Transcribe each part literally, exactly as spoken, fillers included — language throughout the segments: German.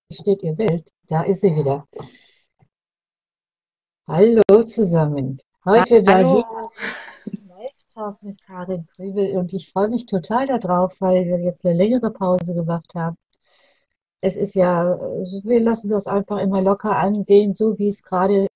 steht ihr Bild? Da ist sie wieder. Hallo zusammen. Heute war Hallo. wieder ein Live-Talk mit Karin Krübel und ich freue mich total darauf, weil wir jetzt eine längere Pause gemacht haben. Es ist ja, wir lassen das einfach immer locker angehen, so wie es gerade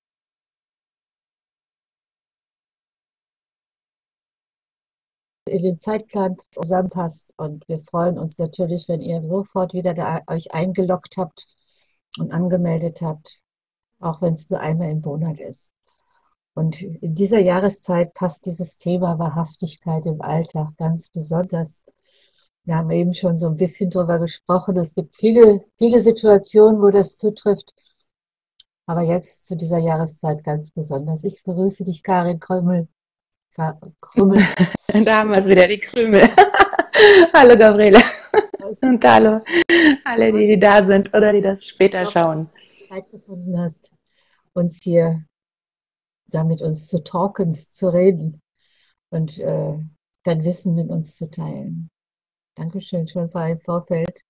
in den Zeitplan zusammenpasst. Und wir freuen uns natürlich, wenn ihr sofort wieder da euch eingeloggt habt und angemeldet habt, auch wenn es nur einmal im Monat ist. Und in dieser Jahreszeit passt dieses Thema Wahrhaftigkeit im Alltag ganz besonders. Wir haben eben schon so ein bisschen drüber gesprochen. Es gibt viele, viele Situationen, wo das zutrifft. Aber jetzt zu dieser Jahreszeit ganz besonders. Ich begrüße dich, Karin Krümmel. Ka- Krümmel. Da haben wir es wieder, die Krümel. Hallo Gabriele. Und hallo alle, die, die da sind oder die das später schauen. Zeit gefunden hast, uns hier da mit uns zu talken, zu reden und äh, dein Wissen mit uns zu teilen. Dankeschön schon vor im Vorfeld.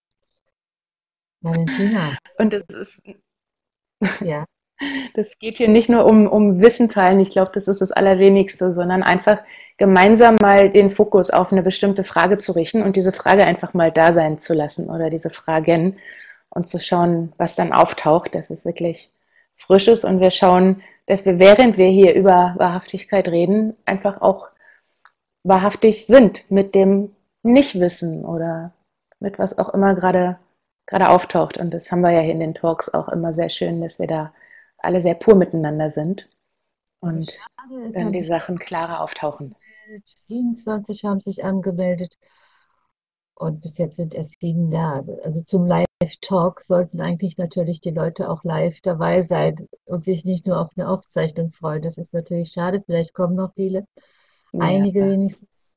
Valentina, Und das ist, ja, das geht hier nicht nur um, um Wissen teilen, ich glaube, das ist das Allerwenigste, sondern einfach gemeinsam mal den Fokus auf eine bestimmte Frage zu richten und diese Frage einfach mal da sein zu lassen oder diese Fragen und zu schauen, was dann auftaucht, dass es wirklich frisch ist und wir schauen, dass wir, während wir hier über Wahrhaftigkeit reden, einfach auch wahrhaftig sind mit dem Nichtwissen oder mit was auch immer gerade gerade auftaucht. Und das haben wir ja hier in den Talks auch immer sehr schön, dass wir da alle sehr pur miteinander sind also und schade, es dann haben die sich Sachen klarer auftauchen. siebenundzwanzig haben sich angemeldet und bis jetzt sind erst sieben da. Also zum Live-Talk sollten eigentlich natürlich die Leute auch live dabei sein und sich nicht nur auf eine Aufzeichnung freuen. Das ist natürlich schade, vielleicht kommen noch viele, Ja. einige wenigstens.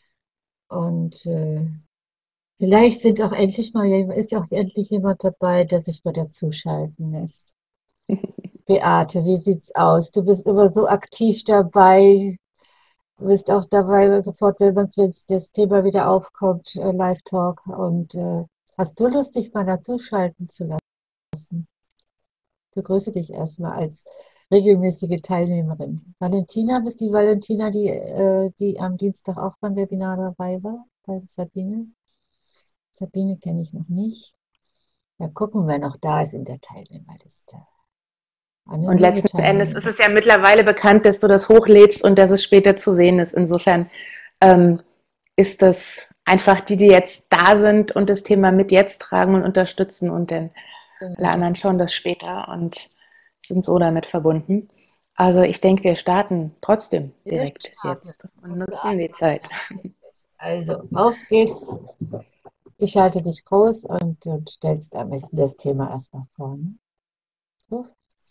Und äh, vielleicht sind auch endlich mal, ist ja auch endlich jemand dabei, der sich mal dazuschalten lässt. Beate, wie sieht's aus? Du bist immer so aktiv dabei. Du bist auch dabei, sofort, wenn man wenn das Thema wieder aufkommt, äh, Live-Talk. Und äh, hast du Lust, dich mal dazuschalten zu lassen? Ich begrüße dich erstmal als regelmäßige Teilnehmerin. Valentina, bist die Valentina, die, äh, die am Dienstag auch beim Webinar dabei war, bei Sabine? Sabine kenne ich noch nicht. Ja, gucken, wer noch da ist in der Teilnehmerliste. Und Anonyme letzten Endes Teilnehmer. ist es ja mittlerweile bekannt, dass du das hochlädst und dass es später zu sehen ist. Insofern ähm, ist das einfach die, die jetzt da sind und das Thema mit jetzt tragen und unterstützen und dann alle Genau. anderen schauen das später und sind so damit verbunden. Also ich denke, wir starten trotzdem Wir direkt starten. jetzt und nutzen die Zeit. Also, auf geht's. Ich halte dich groß und du stellst am besten das Thema erstmal vor. Ne? So.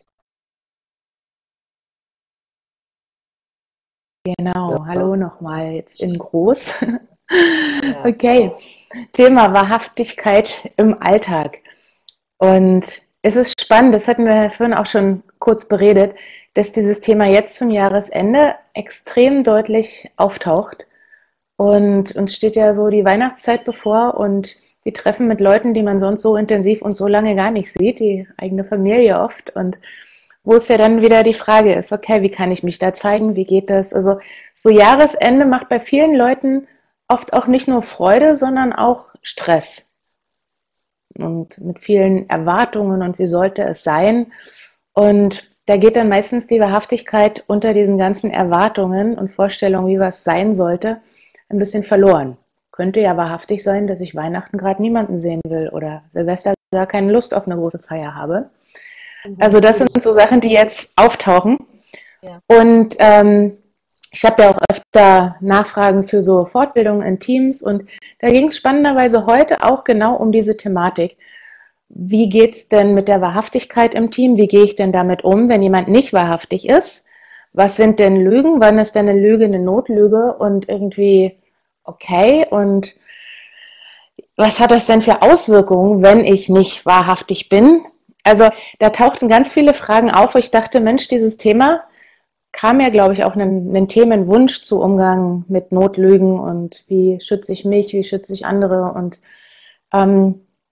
Genau, hallo nochmal jetzt in groß. Ja. Okay, Thema Wahrhaftigkeit im Alltag. Und es ist spannend, das hatten wir vorhin auch schon kurz beredet, dass dieses Thema jetzt zum Jahresende extrem deutlich auftaucht. Und uns steht ja so die Weihnachtszeit bevor und die Treffen mit Leuten, die man sonst so intensiv und so lange gar nicht sieht, die eigene Familie oft. Und wo es ja dann wieder die Frage ist, okay, wie kann ich mich da zeigen, wie geht das? Also so Jahresende macht bei vielen Leuten oft auch nicht nur Freude, sondern auch Stress und mit vielen Erwartungen und wie sollte es sein. Und da geht dann meistens die Wahrhaftigkeit unter diesen ganzen Erwartungen und Vorstellungen, wie was sein sollte, ein bisschen verloren. Könnte ja wahrhaftig sein, dass ich Weihnachten gerade niemanden sehen will oder Silvester gar keine Lust auf eine große Feier habe. Also das sind so Sachen, die jetzt auftauchen. Ja. Und ähm, ich habe ja auch öfter Nachfragen für so Fortbildungen in Teams und da ging es spannenderweise heute auch genau um diese Thematik. Wie geht es denn mit der Wahrhaftigkeit im Team? Wie gehe ich denn damit um, wenn jemand nicht wahrhaftig ist? Was sind denn Lügen? Wann ist denn eine Lüge eine Notlüge und irgendwie okay? Und was hat das denn für Auswirkungen, wenn ich nicht wahrhaftig bin? Also da tauchten ganz viele Fragen auf, wo ich dachte, Mensch, dieses Thema kam ja, glaube ich, auch einen, einen Themenwunsch zu Umgang mit Notlügen und wie schütze ich mich, wie schütze ich andere und ähm,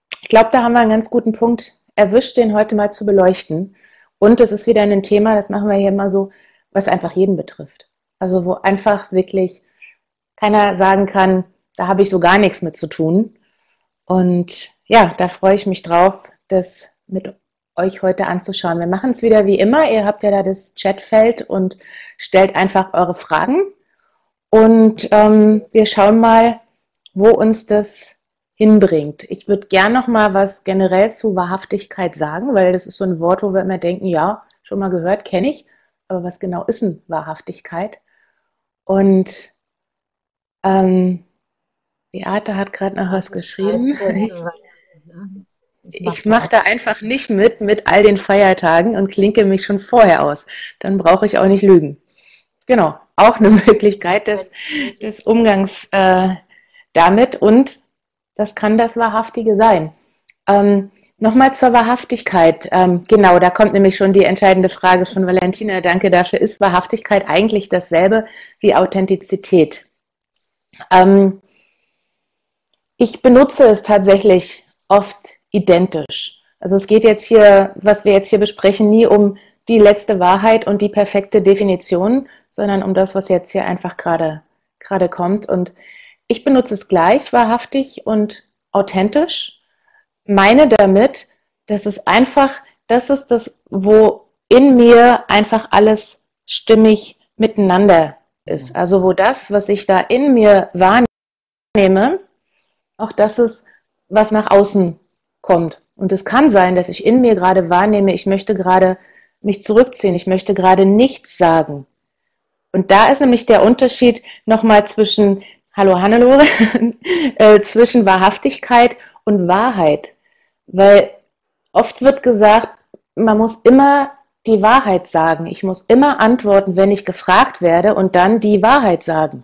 ich glaube, da haben wir einen ganz guten Punkt erwischt, den heute mal zu beleuchten. Und es ist wieder ein Thema, das machen wir hier immer so, was einfach jeden betrifft. Also wo einfach wirklich keiner sagen kann, da habe ich so gar nichts mit zu tun. Und ja, da freue ich mich drauf, das mit euch heute anzuschauen. Wir machen es wieder wie immer. Ihr habt ja da das Chatfeld und stellt einfach eure Fragen. Und ähm, wir schauen mal, wo uns das hinbringt. Ich würde gern noch mal was generell zu Wahrhaftigkeit sagen, weil das ist so ein Wort, wo wir immer denken, ja, schon mal gehört, kenne ich. Aber was genau ist denn Wahrhaftigkeit? Und ähm, Beate hat gerade noch was geschrieben. Ich, ich mache da einfach nicht mit, mit all den Feiertagen und klinke mich schon vorher aus. Dann brauche ich auch nicht lügen. Genau, auch eine Möglichkeit des, des Umgangs äh, damit, und das kann das Wahrhaftige sein. Ähm, Nochmal zur Wahrhaftigkeit. Ähm, genau, da kommt nämlich schon die entscheidende Frage von Valentina. Danke dafür. Ist Wahrhaftigkeit eigentlich dasselbe wie Authentizität? Ähm, ich benutze es tatsächlich oft identisch. Also es geht jetzt hier, was wir jetzt hier besprechen, nie um die letzte Wahrheit und die perfekte Definition, sondern um das, was jetzt hier einfach gerade gerade kommt. Und ich benutze es gleich, wahrhaftig und authentisch. Meine damit, dass es einfach, das ist das, wo in mir einfach alles stimmig miteinander ist. Also wo das, was ich da in mir wahrnehme, auch das ist, was nach außen kommt. Und es kann sein, dass ich in mir gerade wahrnehme, ich möchte gerade mich zurückziehen, ich möchte gerade nichts sagen. Und da ist nämlich der Unterschied nochmal zwischen, hallo Hannelore, äh, zwischen Wahrhaftigkeit und Wahrheit. Weil oft wird gesagt, man muss immer die Wahrheit sagen. Ich muss immer antworten, wenn ich gefragt werde, und dann die Wahrheit sagen.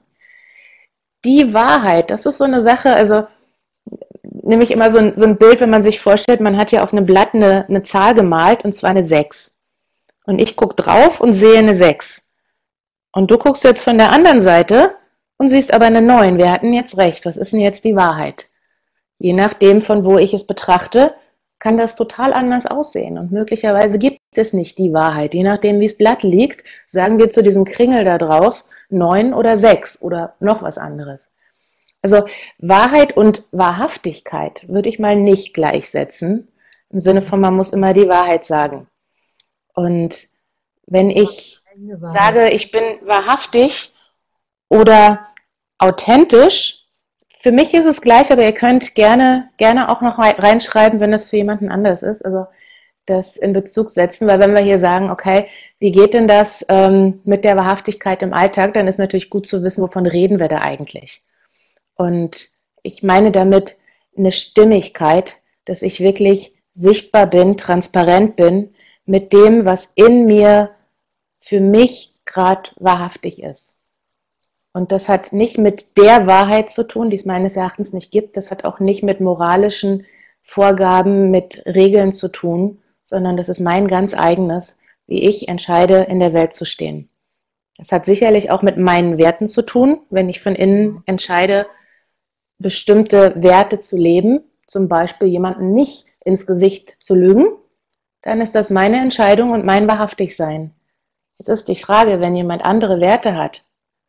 Die Wahrheit, das ist so eine Sache, also nehme ich immer so ein, so ein Bild, wenn man sich vorstellt, man hat ja auf einem Blatt eine, eine Zahl gemalt, und zwar eine sechs. Und ich gucke drauf und sehe eine sechs. Und du guckst jetzt von der anderen Seite und siehst aber eine neun. Wir hatten jetzt recht. Was ist denn jetzt die Wahrheit? Je nachdem, von wo ich es betrachte, kann das total anders aussehen. Und möglicherweise gibt es nicht die Wahrheit. Je nachdem, wie das Blatt liegt, sagen wir zu diesem Kringel da drauf neun oder sechs oder noch was anderes. Also Wahrheit und Wahrhaftigkeit würde ich mal nicht gleichsetzen. Im Sinne von, man muss immer die Wahrheit sagen. Und wenn ich sage, ich bin wahrhaftig oder authentisch, für mich ist es gleich, aber ihr könnt gerne, gerne auch noch reinschreiben, wenn das für jemanden anders ist, also das in Bezug setzen, weil wenn wir hier sagen, okay, wie geht denn das ähm, mit der Wahrhaftigkeit im Alltag, dann ist natürlich gut zu wissen, wovon reden wir da eigentlich. Und ich meine damit eine Stimmigkeit, dass ich wirklich sichtbar bin, transparent bin mit dem, was in mir für mich gerade wahrhaftig ist. Und das hat nicht mit der Wahrheit zu tun, die es meines Erachtens nicht gibt. Das hat auch nicht mit moralischen Vorgaben, mit Regeln zu tun, sondern das ist mein ganz eigenes, wie ich entscheide, in der Welt zu stehen. Das hat sicherlich auch mit meinen Werten zu tun, wenn ich von innen entscheide, bestimmte Werte zu leben, zum Beispiel jemanden nicht ins Gesicht zu lügen, dann ist das meine Entscheidung und mein Wahrhaftigsein. Jetzt ist die Frage, wenn jemand andere Werte hat,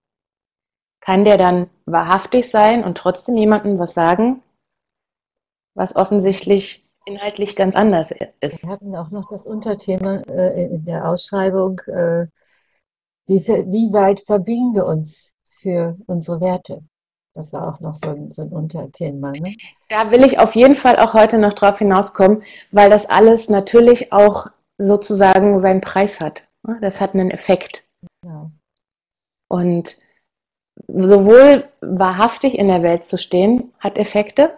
kann der dann wahrhaftig sein und trotzdem jemandem was sagen, was offensichtlich inhaltlich ganz anders ist? Wir hatten auch noch das Unterthema äh, in der Ausschreibung, äh, wie, wie weit verbiegen wir uns für unsere Werte? Das war auch noch so ein, so ein Unterthema. Ne? Da will ich auf jeden Fall auch heute noch drauf hinauskommen, weil das alles natürlich auch sozusagen seinen Preis hat. Das hat einen Effekt. Ja. Und sowohl wahrhaftig in der Welt zu stehen, hat Effekte,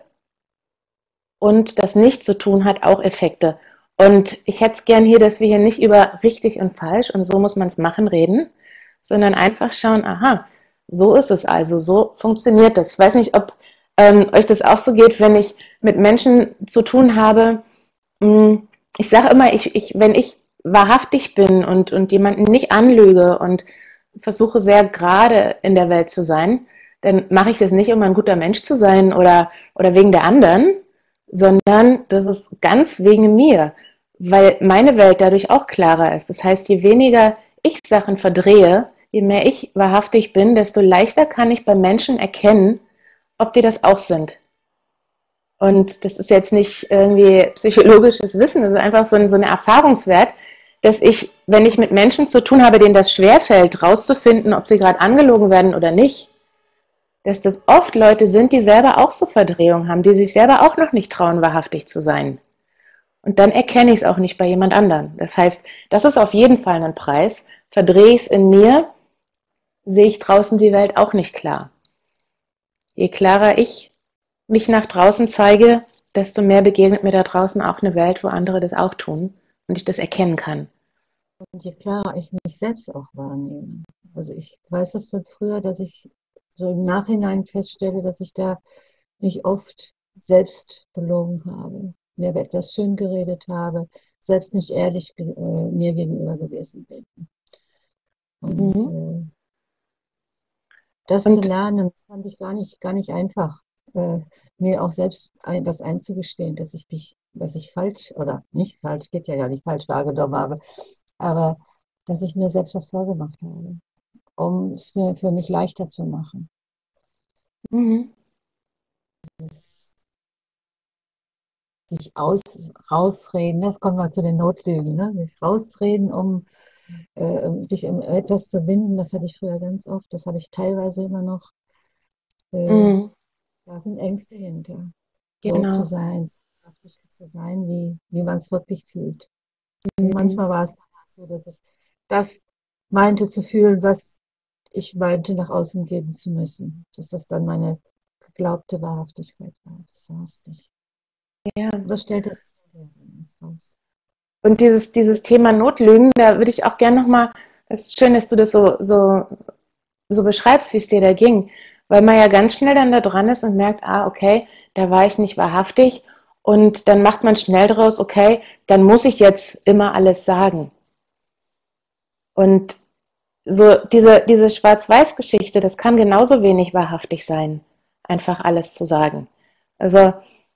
und das nicht zu tun hat auch Effekte. Und ich hätte es gern hier, dass wir hier nicht über richtig und falsch und so muss man es machen reden, sondern einfach schauen, aha, so ist es also, so funktioniert das. Ich weiß nicht, ob ähm, euch das auch so geht, wenn ich mit Menschen zu tun habe. Mh, ich sage immer, ich, ich, wenn ich wahrhaftig bin und, und jemanden nicht anlüge und versuche sehr gerade in der Welt zu sein, dann mache ich das nicht, um ein guter Mensch zu sein oder, oder wegen der anderen, sondern das ist ganz wegen mir, weil meine Welt dadurch auch klarer ist. Das heißt, je weniger ich Sachen verdrehe, je mehr ich wahrhaftig bin, desto leichter kann ich bei Menschen erkennen, ob die das auch sind. Und das ist jetzt nicht irgendwie psychologisches Wissen, das ist einfach so ein, so ein Erfahrungswert, dass ich, wenn ich mit Menschen zu tun habe, denen das schwerfällt, rauszufinden, ob sie gerade angelogen werden oder nicht, dass das oft Leute sind, die selber auch so Verdrehungen haben, die sich selber auch noch nicht trauen, wahrhaftig zu sein. Und dann erkenne ich es auch nicht bei jemand anderem. Das heißt, das ist auf jeden Fall ein Preis. Verdrehe ich es in mir, sehe ich draußen die Welt auch nicht klar. Je klarer ich mich nach draußen zeige, desto mehr begegnet mir da draußen auch eine Welt, wo andere das auch tun und ich das erkennen kann. Und je klarer ich mich selbst auch wahrnehme. Also ich weiß das von früher, dass ich so im Nachhinein feststelle, dass ich da mich oft selbst belogen habe, mir etwas schön geredet habe, selbst nicht ehrlich äh, mir gegenüber gewesen bin. Und Mhm. äh, das Und zu lernen, fand ich gar nicht, gar nicht einfach, äh, mir auch selbst ein, was einzugestehen, dass ich mich, was ich falsch oder nicht falsch, geht ja gar nicht falsch wahrgenommen habe, aber dass ich mir selbst was vorgemacht habe, um es mir für mich leichter zu machen. mhm. Das sich aus, rausreden, das kommt mal zu den Notlügen, ne? Sich rausreden, um äh, um sich um etwas zu winden, das hatte ich früher ganz oft, das habe ich teilweise immer noch. Äh, Mhm. da sind Ängste hinter, so zu Genau. sein, so wahrhaftig zu sein, wie, wie man es wirklich fühlt. Und Mhm. manchmal war es dann halt so, dass ich das meinte zu fühlen, was ich meinte, nach außen geben zu müssen. Dass das dann meine geglaubte Wahrhaftigkeit war. Das war es nicht. Ja. Aber stellte sich hinterher raus. Und dieses, dieses Thema Notlügen, da würde ich auch gerne nochmal, es ist schön, dass du das so, so, so beschreibst, wie es dir da ging, weil man ja ganz schnell dann da dran ist und merkt, ah, okay, da war ich nicht wahrhaftig und dann macht man schnell draus, okay, dann muss ich jetzt immer alles sagen. Und so diese, diese Schwarz-Weiß-Geschichte, das kann genauso wenig wahrhaftig sein, einfach alles zu sagen. Also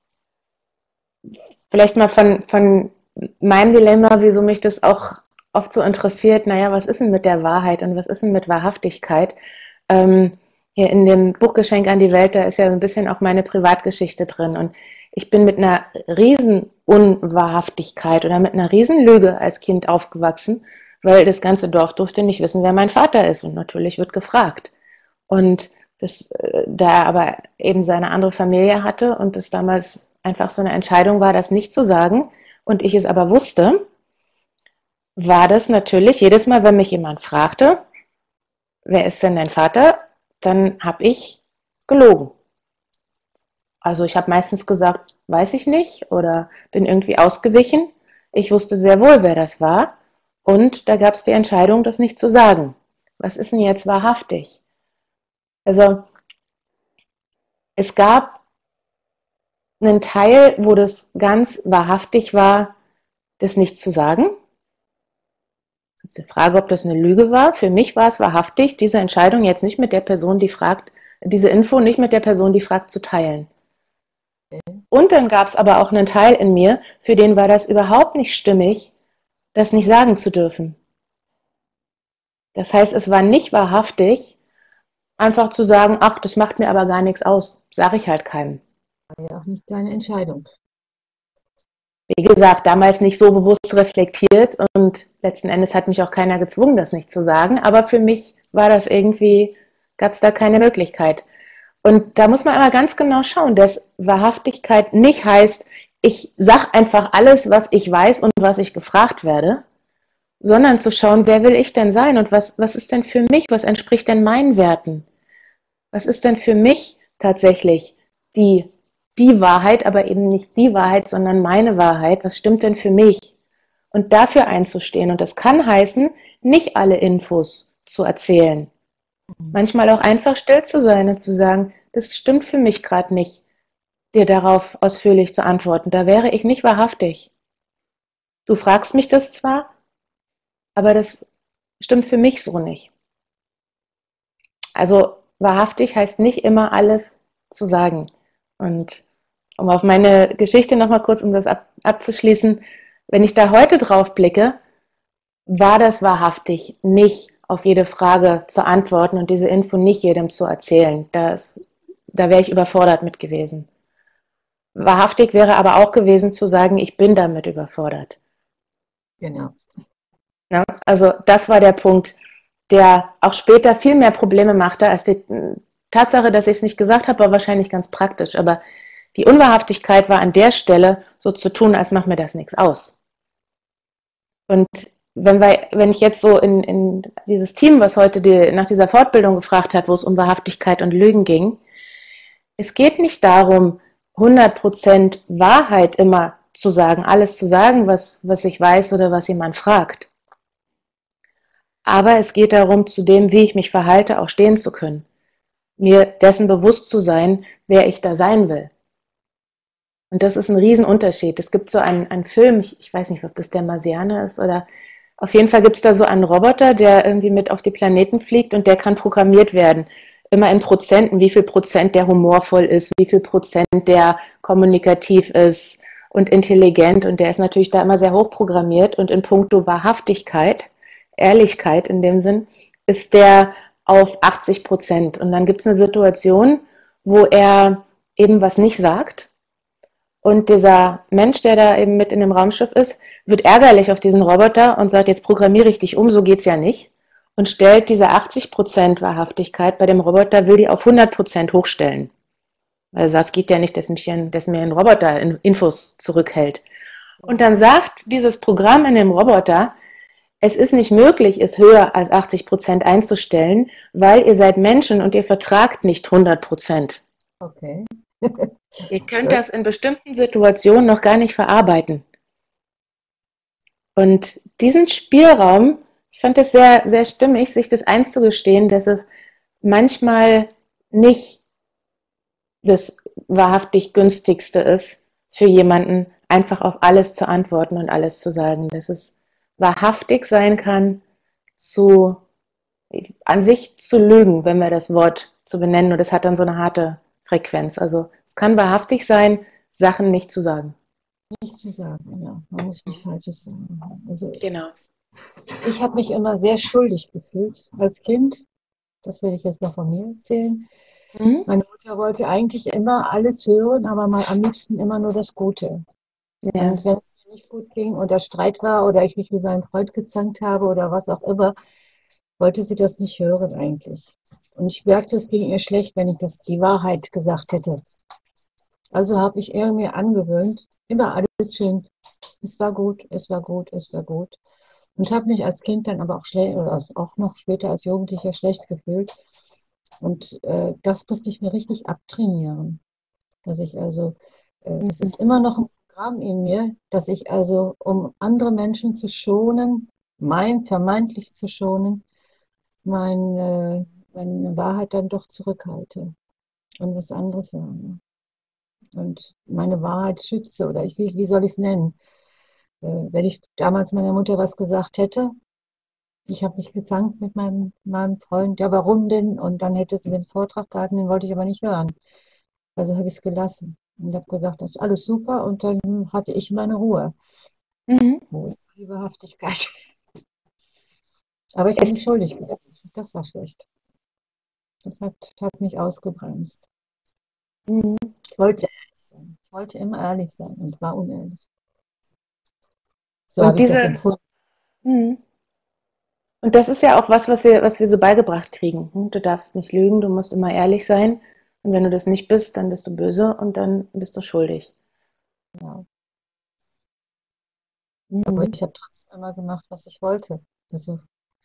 vielleicht mal von, von meinem Dilemma, wieso mich das auch oft so interessiert, naja, was ist denn mit der Wahrheit und was ist denn mit Wahrhaftigkeit? Ähm, hier in dem Buchgeschenk an die Welt, da ist ja ein bisschen auch meine Privatgeschichte drin und ich bin mit einer riesen Unwahrhaftigkeit oder mit einer riesen Lüge als Kind aufgewachsen, weil das ganze Dorf durfte nicht wissen, wer mein Vater ist und natürlich wird gefragt. Und das, äh, da er aber eben seine andere Familie hatte und es damals einfach so eine Entscheidung war, das nicht zu sagen und ich es aber wusste, war das natürlich jedes Mal, wenn mich jemand fragte, wer ist denn dein Vater, dann habe ich gelogen. Also ich habe meistens gesagt, weiß ich nicht oder bin irgendwie ausgewichen. Ich wusste sehr wohl, wer das war und da gab es die Entscheidung, das nicht zu sagen. Was ist denn jetzt wahrhaftig? Also es gab einen Teil, wo das ganz wahrhaftig war, das nicht zu sagen. Das ist die Frage, ob das eine Lüge war. Für mich war es wahrhaftig, diese Entscheidung jetzt nicht mit der Person, die fragt, diese Info nicht mit der Person, die fragt, zu teilen. Und dann gab es aber auch einen Teil in mir, für den war das überhaupt nicht stimmig, das nicht sagen zu dürfen. Das heißt, es war nicht wahrhaftig, einfach zu sagen, ach, das macht mir aber gar nichts aus, sage ich halt keinem. War ja auch nicht deine Entscheidung. Wie gesagt, damals nicht so bewusst reflektiert und letzten Endes hat mich auch keiner gezwungen, das nicht zu sagen, aber für mich war das irgendwie, gab es da keine Möglichkeit. Und da muss man aber ganz genau schauen, dass Wahrhaftigkeit nicht heißt, ich sage einfach alles, was ich weiß und was ich gefragt werde, sondern zu schauen, wer will ich denn sein und was, was ist denn für mich, was entspricht denn meinen Werten? Was ist denn für mich tatsächlich die, die Wahrheit, aber eben nicht die Wahrheit, sondern meine Wahrheit? Was stimmt denn für mich? Und dafür einzustehen. Und das kann heißen, nicht alle Infos zu erzählen. Manchmal auch einfach still zu sein und zu sagen, das stimmt für mich gerade nicht, dir darauf ausführlich zu antworten. Da wäre ich nicht wahrhaftig. Du fragst mich das zwar, aber das stimmt für mich so nicht. Also wahrhaftig heißt nicht immer alles zu sagen. Und um auf meine Geschichte nochmal kurz, um das ab, abzuschließen, wenn ich da heute drauf blicke, war das wahrhaftig nicht auf jede Frage zu antworten und diese Info nicht jedem zu erzählen. Das, da wäre ich überfordert mit gewesen. Wahrhaftig wäre aber auch gewesen zu sagen, ich bin damit überfordert. Genau. Ja, also das war der Punkt, der auch später viel mehr Probleme machte, als die Tatsache, dass ich es nicht gesagt habe, war wahrscheinlich ganz praktisch. Aber die Unwahrhaftigkeit war an der Stelle so zu tun, als macht mir das nichts aus. Und wenn, wir, wenn ich jetzt so in, in dieses Team, was heute die, nach dieser Fortbildung gefragt hat, wo es um Wahrhaftigkeit und Lügen ging, es geht nicht darum, hundert Prozent Wahrheit immer zu sagen, alles zu sagen, was, was ich weiß oder was jemand fragt. Aber es geht darum, zu dem, wie ich mich verhalte, auch stehen zu können. Mir dessen bewusst zu sein, wer ich da sein will. Und das ist ein Riesenunterschied. Es gibt so einen, einen Film, ich, ich weiß nicht, ob das der Marsianer ist oder auf jeden Fall gibt es da so einen Roboter, der irgendwie mit auf die Planeten fliegt und der kann programmiert werden. Immer in Prozenten, wie viel Prozent der humorvoll ist, wie viel Prozent der kommunikativ ist und intelligent. Und der ist natürlich da immer sehr hoch programmiert. Und in puncto Wahrhaftigkeit, Ehrlichkeit in dem Sinn, ist der auf achtzig Prozent. Und dann gibt es eine Situation, wo er eben was nicht sagt. Und dieser Mensch, der da eben mit in dem Raumschiff ist, wird ärgerlich auf diesen Roboter und sagt, jetzt programmiere ich dich um, so geht's ja nicht. Und stellt diese achtzig Prozent Wahrhaftigkeit bei dem Roboter, will die auf hundert Prozent hochstellen. Weil er sagt, es geht ja nicht, dass, mich ein, dass mir ein Roboter Infos zurückhält. Und dann sagt dieses Programm in dem Roboter, es ist nicht möglich, es höher als achtzig Prozent einzustellen, weil ihr seid Menschen und ihr vertragt nicht hundert Prozent. Okay. Ihr könnt das in bestimmten Situationen noch gar nicht verarbeiten. Und diesen Spielraum, ich fand es sehr, sehr stimmig, sich das einzugestehen, dass es manchmal nicht das wahrhaftig günstigste ist, für jemanden einfach auf alles zu antworten und alles zu sagen. Dass es wahrhaftig sein kann, zu, an sich zu lügen, wenn wir das Wort zu benennen, und das hat dann so eine harte Frequenz. Also es kann wahrhaftig sein, Sachen nicht zu sagen. Nicht zu sagen, ja. Man muss nicht Falsches sagen. Also Genau. ich habe mich immer sehr schuldig gefühlt als Kind. Das will ich jetzt mal von mir erzählen. Mhm. Meine Mutter wollte eigentlich immer alles hören, aber mal am liebsten immer nur das Gute. Ja. Und wenn es mir nicht gut ging oder Streit war oder ich mich mit meinem Freund gezankt habe oder was auch immer, wollte sie das nicht hören eigentlich. Und ich merkte, es ging ihr schlecht, wenn ich das die Wahrheit gesagt hätte. Also habe ich eher mir angewöhnt, immer alles schön, es war gut, es war gut, es war gut. Und habe mich als Kind dann aber auch schlecht, oder auch noch später als Jugendlicher schlecht gefühlt. Und äh, das musste ich mir richtig abtrainieren. Dass ich also, äh, es ist immer noch ein Programm in mir, dass ich also, um andere Menschen zu schonen, mein vermeintlich zu schonen, meine, meine Wahrheit dann doch zurückhalte und was anderes sage. Und meine Wahrheit schütze, oder ich, wie, wie soll ich es nennen? Äh, wenn ich damals meiner Mutter was gesagt hätte, ich habe mich gezankt mit meinem, meinem Freund, ja, warum denn? Und dann hätte sie mir einen Vortrag gehalten, den wollte ich aber nicht hören. Also habe ich es gelassen und habe gedacht, das ist alles super, und dann hatte ich meine Ruhe. Mhm. Wo ist die Wahrhaftigkeit? Aber ich habe mich schuldig gefühlt. Das war schlecht. Das hat, hat mich ausgebremst. Mhm. Ich wollte ehrlich sein. Ich wollte immer ehrlich sein und war unehrlich. So habe ich das empfunden. Mhm. Und das ist ja auch was, was wir, was wir so beigebracht kriegen. Du darfst nicht lügen, du musst immer ehrlich sein. Und wenn du das nicht bist, dann bist du böse und dann bist du schuldig. Ja. Mhm. Aber ich habe trotzdem immer gemacht, was ich wollte. Also,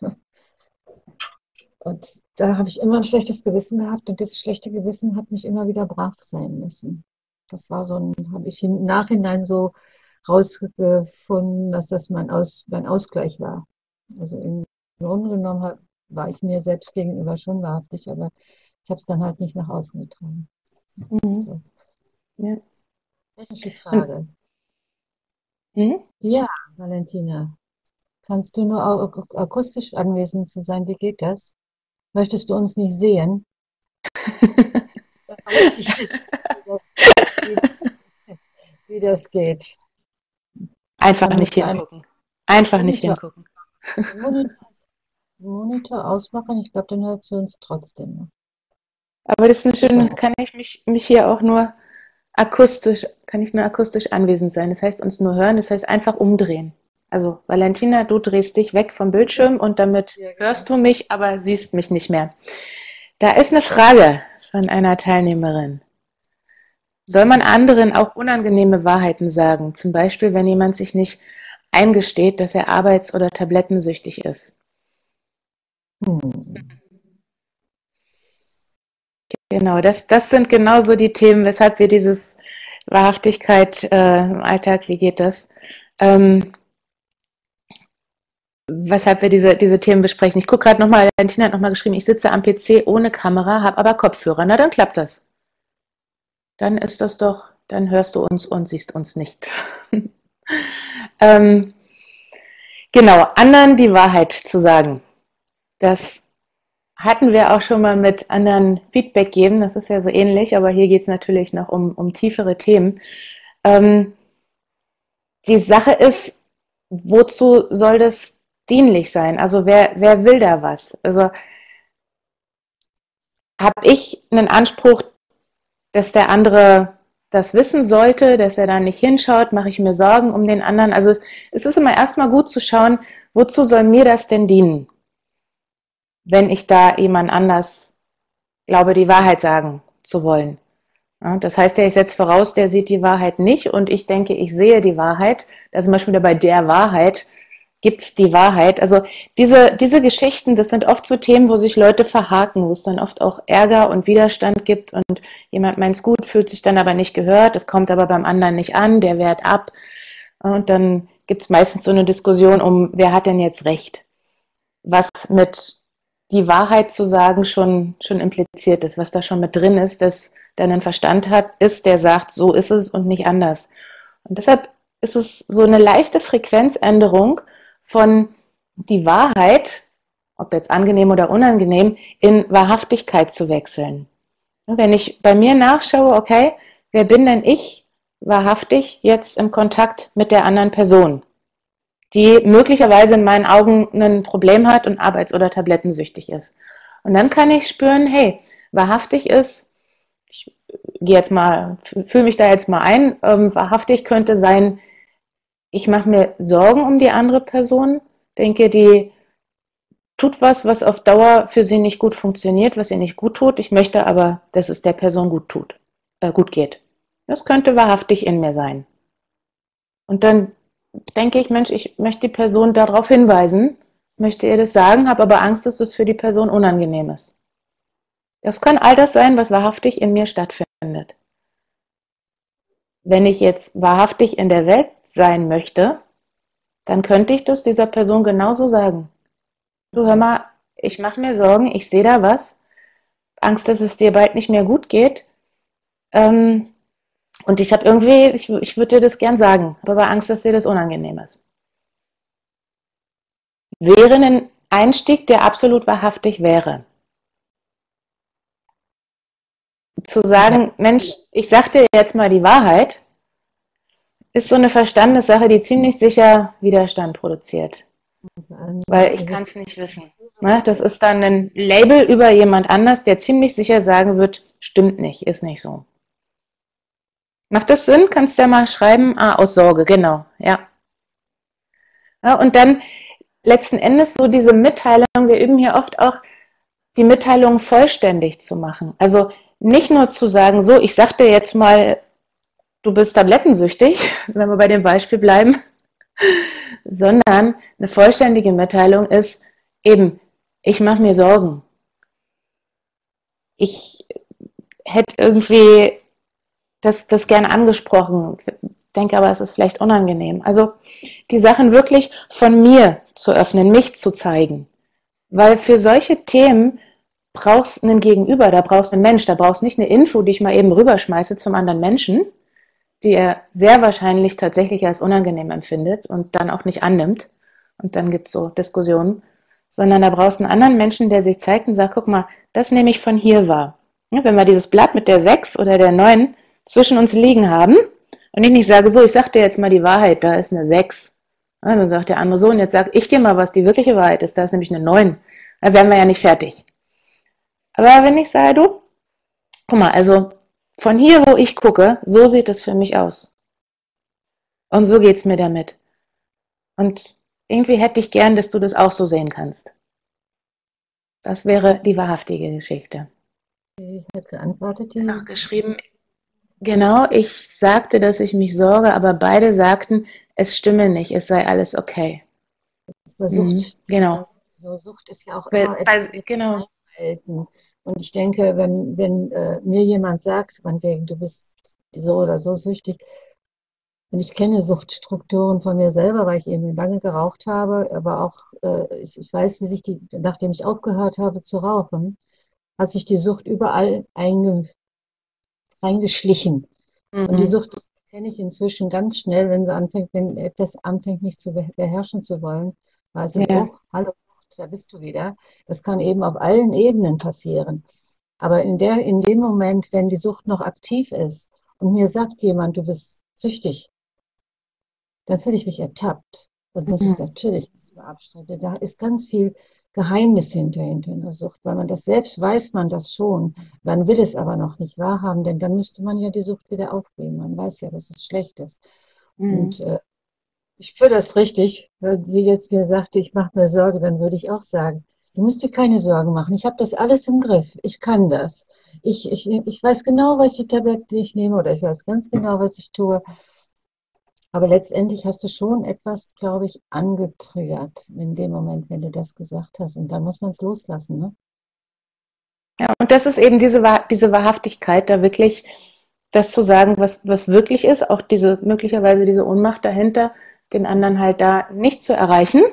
und da habe ich immer ein schlechtes Gewissen gehabt, und dieses schlechte Gewissen hat mich immer wieder brav sein lassen. Das war so ein, habe ich im Nachhinein so rausgefunden, dass das mein, Aus, mein Ausgleich war. Also im Grunde genommen war ich mir selbst gegenüber schon wahrhaftig, aber ich habe es dann halt nicht nach außen getragen. Mhm. So. Ja. Technische Frage. Mhm. Ja, Valentina. Kannst du nur ak akustisch anwesend sein? Wie geht das? Möchtest du uns nicht sehen? Das weiß ich jetzt. Das das geht. Einfach Man nicht müsste einen hingucken. Einfach nicht Monitor, hingucken. Monitor, Monitor ausmachen. Ich glaube, dann hörst du uns trotzdem noch. Aber das ist eine Das schöne, war's. kann ich mich, mich hier auch nur akustisch, kann ich nur akustisch anwesend sein. Das heißt uns nur hören, das heißt einfach umdrehen. Also Valentina, du drehst dich weg vom Bildschirm und damit Ja, genau. hörst du mich, aber siehst mich nicht mehr. Da ist eine Frage von einer Teilnehmerin. Soll man anderen auch unangenehme Wahrheiten sagen? Zum Beispiel, wenn jemand sich nicht eingesteht, dass er arbeits- oder tablettensüchtig ist. Hm. Genau, das, das sind genauso die Themen, weshalb wir dieses Wahrhaftigkeit äh, im Alltag, wie geht das? Ähm, weshalb wir diese, diese Themen besprechen. Ich gucke gerade nochmal, Valentina hat nochmal geschrieben, ich sitze am P C ohne Kamera, habe aber Kopfhörer. Na, dann klappt das. Dann ist das doch, dann hörst du uns und siehst uns nicht. ähm, genau, anderen die Wahrheit zu sagen. Das hatten wir auch schon mal mit anderen Feedback geben, das ist ja so ähnlich, aber hier geht es natürlich noch um, um tiefere Themen. Ähm, die Sache ist, wozu soll das dienlich sein? Also wer, wer will da was? Also habe ich einen Anspruch, dass der andere das wissen sollte, dass er da nicht hinschaut, mache ich mir Sorgen um den anderen. Also es, es ist immer erstmal gut zu schauen, wozu soll mir das denn dienen, wenn ich da jemand anders glaube, die Wahrheit sagen zu wollen. Ja, das heißt ja, ich setze voraus, der sieht die Wahrheit nicht und ich denke, ich sehe die Wahrheit. Da sind wir schon wieder bei der Wahrheit. Gibt es die Wahrheit? Also diese, diese Geschichten, das sind oft so Themen, wo sich Leute verhaken, wo es dann oft auch Ärger und Widerstand gibt und jemand meint es gut, fühlt sich dann aber nicht gehört, es kommt aber beim anderen nicht an, der wehrt ab und dann gibt es meistens so eine Diskussion um, wer hat denn jetzt recht? Was mit die Wahrheit zu sagen schon, schon impliziert ist, was da schon mit drin ist, dass der einen Verstand hat, ist, der sagt, so ist es und nicht anders. Und deshalb ist es so eine leichte Frequenzänderung von die Wahrheit, ob jetzt angenehm oder unangenehm, in Wahrhaftigkeit zu wechseln. Wenn ich bei mir nachschaue, okay, wer bin denn ich wahrhaftig jetzt im Kontakt mit der anderen Person, die möglicherweise in meinen Augen ein Problem hat und arbeits- oder tablettensüchtig ist. Und dann kann ich spüren, hey, wahrhaftig ist, ich gehe jetzt mal, fühle mich da jetzt mal ein, ähm, wahrhaftig könnte sein, ich mache mir Sorgen um die andere Person, denke, die tut was, was auf Dauer für sie nicht gut funktioniert, was ihr nicht gut tut. Ich möchte aber, dass es der Person gut tut, äh, gut geht. Das könnte wahrhaftig in mir sein. Und dann denke ich, Mensch, ich möchte die Person darauf hinweisen, möchte ihr das sagen, habe aber Angst, dass das für die Person unangenehm ist. Das kann all das sein, was wahrhaftig in mir stattfindet. Wenn ich jetzt wahrhaftig in der Welt sein möchte, dann könnte ich das dieser Person genauso sagen. Du, hör mal, ich mache mir Sorgen, ich sehe da was, Angst, dass es dir bald nicht mehr gut geht. Ähm, und ich habe irgendwie, ich, ich würde dir das gern sagen, habe aber Angst, dass dir das unangenehm ist. Wäre ein Einstieg, der absolut wahrhaftig wäre. Zu sagen, Ja. Mensch, ich sag dir jetzt mal die Wahrheit, ist so eine Verstandessache, die ziemlich sicher Widerstand produziert. Weil ich kann es nicht wissen. Ne? Das ist dann ein Label über jemand anders, der ziemlich sicher sagen wird, stimmt nicht, ist nicht so. Macht das Sinn? Kannst du ja mal schreiben? Ah, aus Sorge, genau, ja. Ja, und dann letzten Endes so diese Mitteilung, wir üben hier oft auch, die Mitteilung vollständig zu machen. Also nicht nur zu sagen, so, ich sag dir jetzt mal, du bist tablettensüchtig, wenn wir bei dem Beispiel bleiben, sondern eine vollständige Mitteilung ist eben, ich mache mir Sorgen. Ich hätte irgendwie das, das gerne angesprochen, denke aber, es ist vielleicht unangenehm. Also die Sachen wirklich von mir zu öffnen, mich zu zeigen. Weil für solche Themen brauchst du einen Gegenüber, da brauchst du einen Mensch, da brauchst du nicht eine Info, die ich mal eben rüberschmeiße zum anderen Menschen, die er sehr wahrscheinlich tatsächlich als unangenehm empfindet und dann auch nicht annimmt. Und dann gibt es so Diskussionen. Sondern da brauchst du einen anderen Menschen, der sich zeigt und sagt, guck mal, das nehme ich von hier wahr. Ja, wenn wir dieses Blatt mit der sechs oder der neun zwischen uns liegen haben Und ich nicht sage, so, ich sag dir jetzt mal die Wahrheit, da ist eine sechs. Ja, dann sagt der andere so, und jetzt sag ich dir mal, was die wirkliche Wahrheit ist, da ist nämlich eine neun. Da wären wir ja nicht fertig. Aber wenn ich sage, du, guck mal, also von hier, wo ich gucke, so sieht es für mich aus. Und so geht's mir damit. Und irgendwie hätte ich gern, dass du das auch so sehen kannst. Das wäre die wahrhaftige Geschichte. Sie hat geantwortet, die Noch geschrieben, genau, ich sagte, dass ich mich sorge, aber beide sagten, es stimme nicht, es sei alles okay. versucht, Mhm, genau. so Sucht ist ja auch Weil, immer etwas also, genau. halten. Und ich denke, wenn, wenn äh, mir jemand sagt, von wegen, du bist so oder so süchtig, und ich kenne Suchtstrukturen von mir selber, weil ich eben lange geraucht habe, aber auch äh, ich, ich weiß, wie sich die, nachdem ich aufgehört habe zu rauchen, hat sich die Sucht überall einge, eingeschlichen. Und die Mhm. Sucht kenne ich inzwischen ganz schnell, wenn sie anfängt, wenn etwas anfängt, mich zu beherrschen zu wollen, weiß ich, Ja, oh, hallo, da bist du wieder. Das kann eben auf allen Ebenen passieren. Aber in der, in dem Moment, wenn die Sucht noch aktiv ist und mir sagt jemand, du bist süchtig, dann fühle ich mich ertappt und muss es mhm. natürlich abstreiten. Da ist ganz viel Geheimnis hinter, hinter der Sucht, weil man das selbst weiß, man das schon. Man will es aber noch nicht wahrhaben, denn dann müsste man ja die Sucht wieder aufgeben. Man weiß ja, dass es schlecht ist. Mhm. Und äh, ich fühle das richtig. Wenn sie jetzt mir sagte, ich mache mir Sorge, dann würde ich auch sagen, du musst dir keine Sorgen machen. Ich habe das alles im Griff. Ich kann das. Ich, ich, ich weiß genau, was die Tabletten ich nehme oder ich weiß ganz genau, was ich tue. Aber letztendlich hast du schon etwas, glaube ich, angetriggert in dem Moment, wenn du das gesagt hast. Und dann muss man es loslassen, ne? Ja, und das ist eben diese, Wahr- diese Wahrhaftigkeit, da wirklich das zu sagen, was, was wirklich ist, auch diese möglicherweise diese Ohnmacht dahinter, den anderen halt da nicht zu erreichen.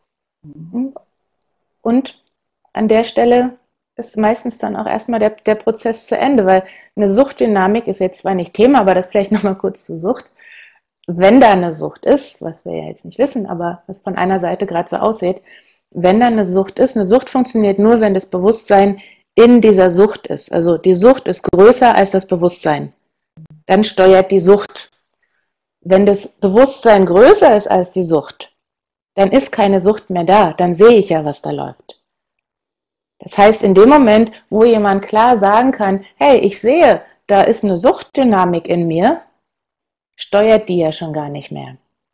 Und an der Stelle ist meistens dann auch erstmal der, der Prozess zu Ende, weil eine Suchtdynamik ist jetzt zwar nicht Thema, aber das vielleicht nochmal kurz zur Sucht. Wenn da eine Sucht ist, was wir ja jetzt nicht wissen, aber was von einer Seite gerade so aussieht, wenn da eine Sucht ist, eine Sucht funktioniert nur, wenn das Bewusstsein in dieser Sucht ist. Also die Sucht ist größer als das Bewusstsein. Dann steuert die Sucht. Wenn das Bewusstsein größer ist als die Sucht, dann ist keine Sucht mehr da. Dann sehe ich ja, was da läuft. Das heißt, in dem Moment, wo jemand klar sagen kann, hey, ich sehe, da ist eine Suchtdynamik in mir, steuert die ja schon gar nicht mehr.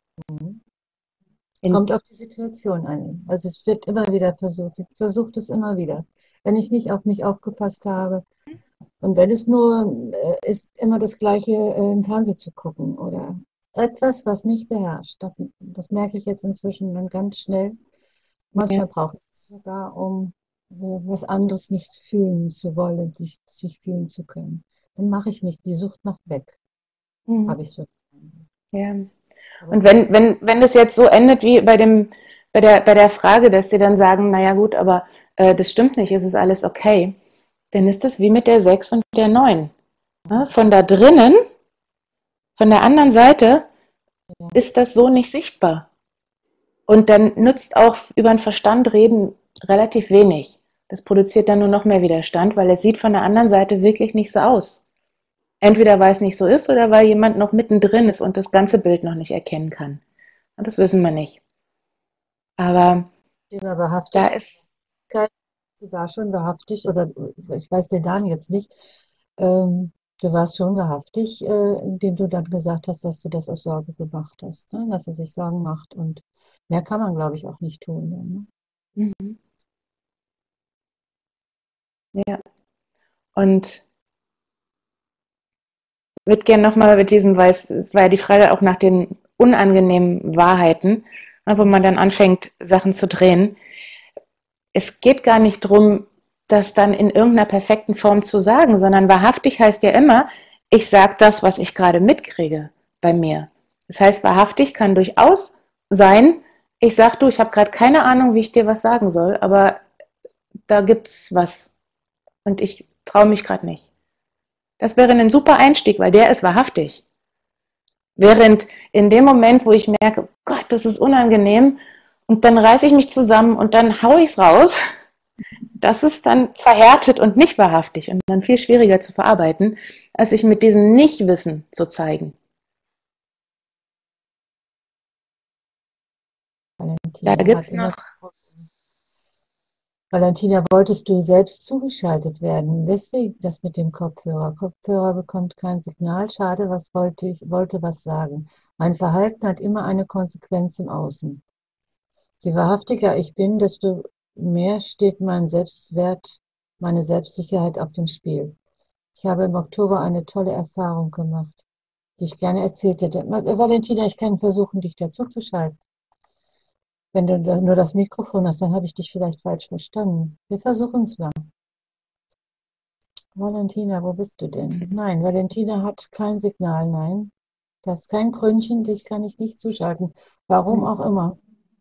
In, Kommt auf die Situation an. Also es wird immer wieder versucht. Sie versucht es immer wieder. Wenn ich nicht auf mich aufgepasst habe und wenn es nur äh, ist, immer das Gleiche äh, im Fernsehen zu gucken oder etwas, was mich beherrscht. Das, das merke ich jetzt inzwischen dann ganz schnell. ja. Manchmal brauche ich es sogar, um äh, was anderes nicht fühlen zu wollen, sich, sich fühlen zu können. Dann mache ich mich, die Sucht macht weg, Mhm. habe ich so. Ja. Aber Und du wenn, hast wenn, wenn das jetzt so endet wie bei dem, bei der, bei der Frage, dass sie dann sagen, naja gut, aber äh, das stimmt nicht, es ist alles okay, dann ist das wie mit der sechs und der neun. Ja, von da drinnen, von der anderen Seite, ja, ist das so nicht sichtbar. Und dann nützt auch über den Verstand reden relativ wenig. Das produziert dann nur noch mehr Widerstand, weil es sieht von der anderen Seite wirklich nicht so aus. Entweder weil es nicht so ist oder weil jemand noch mittendrin ist und das ganze Bild noch nicht erkennen kann. Und das wissen wir nicht. Aber Thema da Wahrhaftigkeit, ist, du warst schon wahrhaftig, oder ich weiß den Namen jetzt nicht, ähm, du warst schon wahrhaftig, äh, indem du dann gesagt hast, dass du das aus Sorge gemacht hast, ne? Dass er sich Sorgen macht. Und mehr kann man, glaube ich, auch nicht tun. Dann, ne? mhm, ja, und ich würde gerne nochmal mit diesem, weil es, es war ja die Frage auch nach den unangenehmen Wahrheiten, wo man dann anfängt, Sachen zu drehen. Es geht gar nicht darum, das dann in irgendeiner perfekten Form zu sagen, sondern wahrhaftig heißt ja immer, ich sage das, was ich gerade mitkriege bei mir. Das heißt, wahrhaftig kann durchaus sein, ich sage, du, ich habe gerade keine Ahnung, wie ich dir was sagen soll, aber da gibt's was und ich traue mich gerade nicht. Das wäre ein super Einstieg, weil der ist wahrhaftig. Während in dem Moment, wo ich merke, Gott, das ist unangenehm, und dann reiße ich mich zusammen und dann haue ich es raus, das ist dann verhärtet und nicht wahrhaftig und dann viel schwieriger zu verarbeiten, als sich mit diesem Nichtwissen zu zeigen. Da Valentina gibt hat es immer. noch, Valentina, wolltest du selbst zugeschaltet werden? Deswegen das mit dem Kopfhörer. Kopfhörer bekommt kein Signal. Schade, was wollte ich, wollte was sagen. Mein Verhalten hat immer eine Konsequenz im Außen. Je wahrhaftiger ich bin, desto mehr steht mein Selbstwert, meine Selbstsicherheit auf dem Spiel. Ich habe im Oktober eine tolle Erfahrung gemacht, die ich gerne erzählt hätte. Valentina, ich kann versuchen, dich dazuzuschalten. Wenn du nur das Mikrofon hast, dann habe ich dich vielleicht falsch verstanden. Wir versuchen es mal. Valentina, wo bist du denn? Nein, Valentina hat kein Signal, nein. Da ist kein Krönchen, dich kann ich nicht zuschalten. Warum auch immer.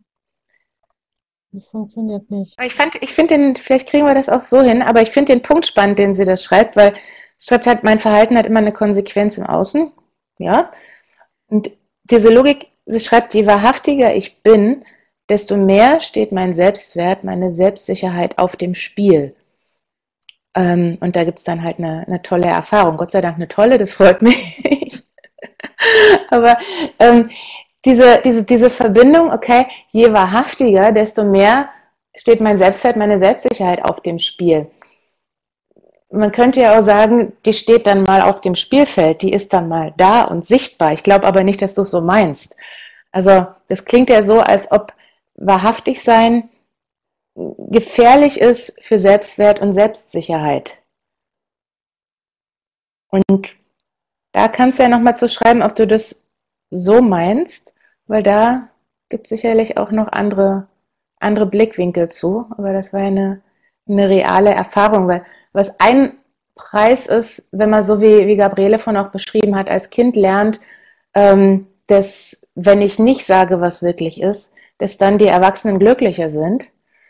Das funktioniert nicht. ich fand, ich finde den, vielleicht kriegen wir das auch so hin, aber ich finde den Punkt spannend, den sie da schreibt, weil es schreibt halt, mein Verhalten hat immer eine Konsequenz im Außen, ja. Und diese Logik, sie schreibt, je wahrhaftiger ich bin, desto mehr steht mein Selbstwert, meine Selbstsicherheit auf dem Spiel. Ähm, und da gibt es dann halt eine, eine tolle Erfahrung. Gott sei Dank eine tolle, das freut mich. Aber ähm, diese, diese, diese Verbindung, okay, je wahrhaftiger, desto mehr steht mein Selbstwert, meine Selbstsicherheit auf dem Spiel. Man könnte ja auch sagen, die steht dann mal auf dem Spielfeld, die ist dann mal da und sichtbar. Ich glaube aber nicht, dass du es so meinst. Also das klingt ja so, als ob wahrhaftig sein gefährlich ist für Selbstwert und Selbstsicherheit. Und da kannst du ja nochmal zu schreiben, ob du das so meinst, weil da gibt es sicherlich auch noch andere, andere Blickwinkel zu. Aber das war ja eine, eine reale Erfahrung, weil was ein Preis ist, wenn man so wie, wie Gabriele von auch beschrieben hat, als Kind lernt, ähm, dass wenn ich nicht sage, was wirklich ist, dass dann die Erwachsenen glücklicher sind.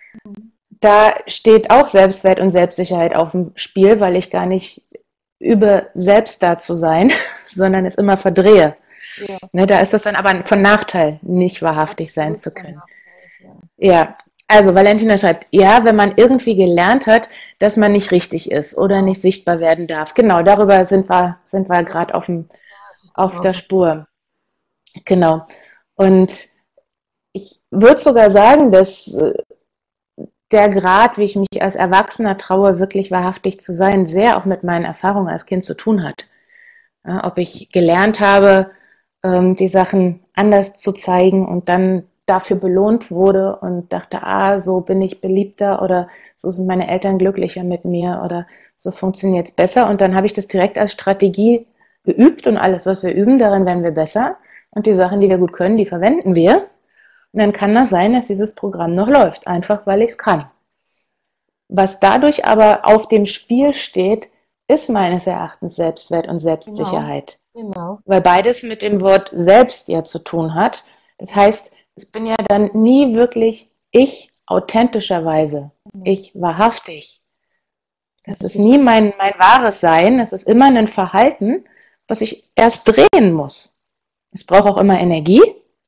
Da steht auch Selbstwert und Selbstsicherheit auf dem Spiel, weil ich gar nicht übe, selbst da zu sein, sondern es immer verdrehe. Ja. Ne, da ist das dann aber von Nachteil, nicht wahrhaftig sein zu können. Ja, also Valentina schreibt, ja, wenn man irgendwie gelernt hat, dass man nicht richtig ist oder nicht sichtbar werden darf. Genau, darüber sind wir, sind wir gerade auf, dem, auf der Spur. Genau. Und ich würde sogar sagen, dass der Grad, wie ich mich als Erwachsener traue, wirklich wahrhaftig zu sein, sehr auch mit meinen Erfahrungen als Kind zu tun hat. Ja, ob ich gelernt habe, die Sachen anders zu zeigen und dann dafür belohnt wurde und dachte, ah, so bin ich beliebter oder so sind meine Eltern glücklicher mit mir oder so funktioniert es besser. Und dann habe ich das direkt als Strategie geübt und alles, was wir üben, darin werden wir besser. Und die Sachen, die wir gut können, die verwenden wir. Und dann kann das sein, dass dieses Programm noch läuft, einfach weil ich es kann. Was dadurch aber auf dem Spiel steht, ist meines Erachtens Selbstwert und Selbstsicherheit. Genau, genau. Weil beides mit dem Wort selbst ja zu tun hat. Das heißt, es bin ja dann nie wirklich ich authentischerweise, ich wahrhaftig. Das ist nie mein, mein wahres Sein, es ist immer ein Verhalten, was ich erst drehen muss. Es braucht auch immer Energie.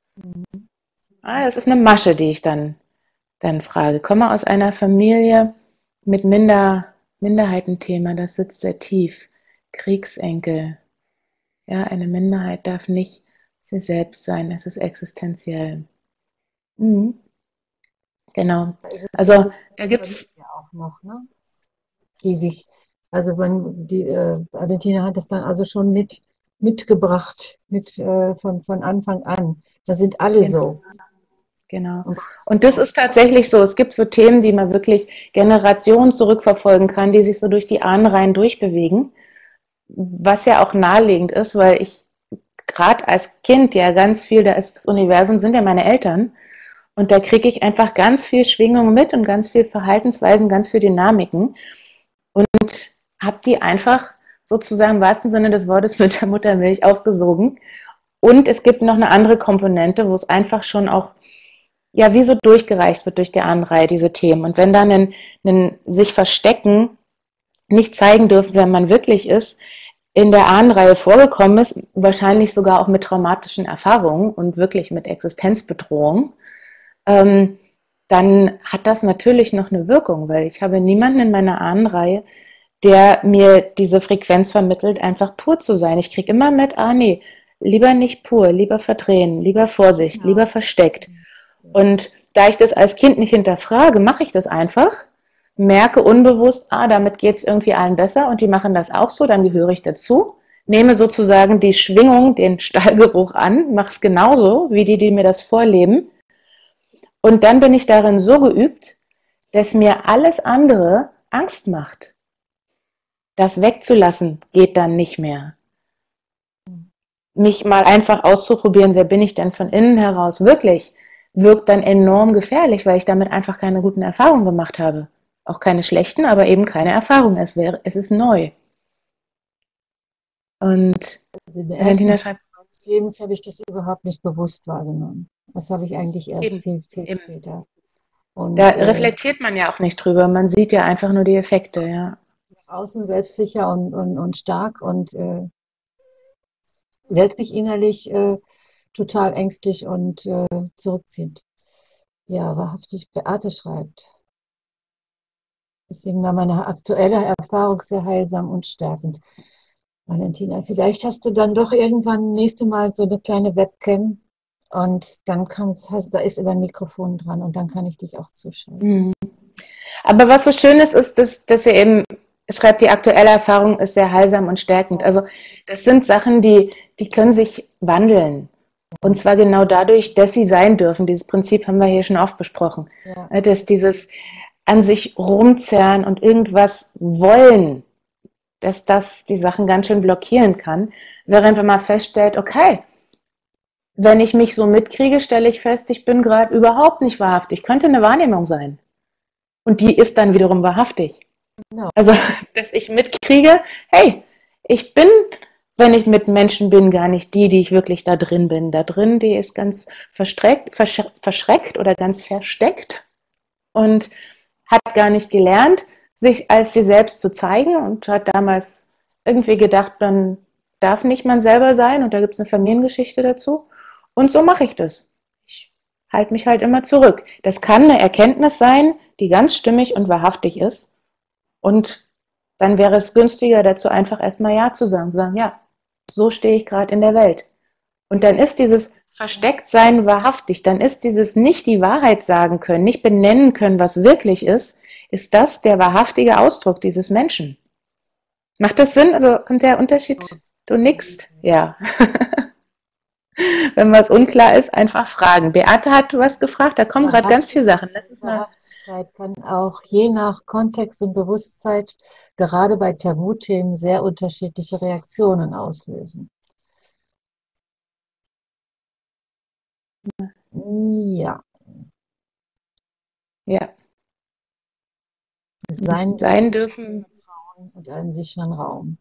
Ah, das ist eine Masche, die ich dann, dann frage. Ich komme aus einer Familie mit Minder, Minderheitenthema, das sitzt sehr tief. Kriegsenkel. Ja, eine Minderheit darf nicht sie selbst sein, es ist existenziell. Mhm. Genau. Also da gibt es ja auch noch, ne? Die sich, also man, die äh, Valentina hat das dann also schon mit mitgebracht, mit äh, von, von Anfang an. Da sind alle genau. so. Genau. Und das ist tatsächlich so. Es gibt so Themen, die man wirklich Generationen zurückverfolgen kann, die sich so durch die Ahnenreihen durchbewegen, was ja auch naheliegend ist, weil ich gerade als Kind ja ganz viel, da ist das Universum, sind ja meine Eltern und da kriege ich einfach ganz viel Schwingung mit und ganz viel Verhaltensweisen, ganz viel Dynamiken und habe die einfach sozusagen im wahrsten Sinne des Wortes mit der Muttermilch aufgesogen. Und es gibt noch eine andere Komponente, wo es einfach schon auch ja, wie so durchgereicht wird durch die Ahnenreihe, diese Themen. Und wenn dann ein, ein sich verstecken, nicht zeigen dürfen, wer man wirklich ist, in der Ahnenreihe vorgekommen ist, wahrscheinlich sogar auch mit traumatischen Erfahrungen und wirklich mit Existenzbedrohung, ähm, dann hat das natürlich noch eine Wirkung, weil ich habe niemanden in meiner Ahnenreihe, der mir diese Frequenz vermittelt, einfach pur zu sein. Ich kriege immer mit, ah nee, lieber nicht pur, lieber verdrehen, lieber Vorsicht, ja. lieber versteckt. Und da ich das als Kind nicht hinterfrage, mache ich das einfach, merke unbewusst, ah, damit geht es irgendwie allen besser und die machen das auch so, dann gehöre ich dazu, nehme sozusagen die Schwingung, den Stallgeruch an, mache es genauso wie die, die mir das vorleben. Und dann bin ich darin so geübt, dass mir alles andere Angst macht. Das wegzulassen geht dann nicht mehr. Mich mal einfach auszuprobieren, wer bin ich denn von innen heraus wirklich, wirkt dann enorm gefährlich, weil ich damit einfach keine guten Erfahrungen gemacht habe. Auch keine schlechten, aber eben keine Erfahrungen. Es, wäre, es ist neu. Und Also in der Valentina ersten schreibt, Phase meines Lebens habe ich das überhaupt nicht bewusst wahrgenommen. Das habe ich eigentlich erst eben, viel, viel eben. später. Da Und äh, reflektiert man ja auch nicht drüber. Man sieht ja einfach nur die Effekte, ja. nach außen selbstsicher und, und, und stark und äh, wirklich innerlich äh, total ängstlich und äh, zurückziehend. Ja, wahrhaftig, Beate schreibt. Deswegen war meine aktuelle Erfahrung sehr heilsam und stärkend. Valentina, vielleicht hast du dann doch irgendwann nächste Mal so eine kleine Webcam und dann kannst, hast, da ist immer ein Mikrofon dran und dann kann ich dich auch zuschauen. Mhm. Aber was so schön ist, ist, dass, dass ihr eben schreibt, die aktuelle Erfahrung ist sehr heilsam und stärkend. Also das sind Sachen, die, die können sich wandeln. Und zwar genau dadurch, dass sie sein dürfen. Dieses Prinzip haben wir hier schon oft besprochen. Ja. Dass dieses an sich rumzerren und irgendwas wollen, dass das die Sachen ganz schön blockieren kann. Während wenn man feststellt, okay, wenn ich mich so mitkriege, stelle ich fest, ich bin gerade überhaupt nicht wahrhaftig. Könnte eine Wahrnehmung sein. Und die ist dann wiederum wahrhaftig. Genau. Also, dass ich mitkriege, hey, ich bin, wenn ich mit Menschen bin, gar nicht die, die ich wirklich da drin bin. Da drin, die ist ganz verstreckt, versch verschreckt oder ganz versteckt und hat gar nicht gelernt, sich als sie selbst zu zeigen und hat damals irgendwie gedacht, dann darf nicht man selber sein und da gibt es eine Familiengeschichte dazu. Und so mache ich das. Ich halte mich halt immer zurück. Das kann eine Erkenntnis sein, die ganz stimmig und wahrhaftig ist. Und dann wäre es günstiger, dazu einfach erstmal Ja zu sagen. Zu sagen, ja, so stehe ich gerade in der Welt. Und dann ist dieses Verstecktsein wahrhaftig. Dann ist dieses nicht die Wahrheit sagen können, nicht benennen können, was wirklich ist, ist das der wahrhaftige Ausdruck dieses Menschen. Macht das Sinn? Also kommt der Unterschied? Du nickst? Ja. Wenn was unklar ist, einfach fragen. Beate hat was gefragt, da kommen gerade ganz viele Sachen. Das ist mal Wahrhaftigkeit kann auch je nach Kontext und Bewusstsein gerade bei Tabuthemen sehr unterschiedliche Reaktionen auslösen. Ja. Ja. Sein, sein dürfen. Und einen sicheren Raum.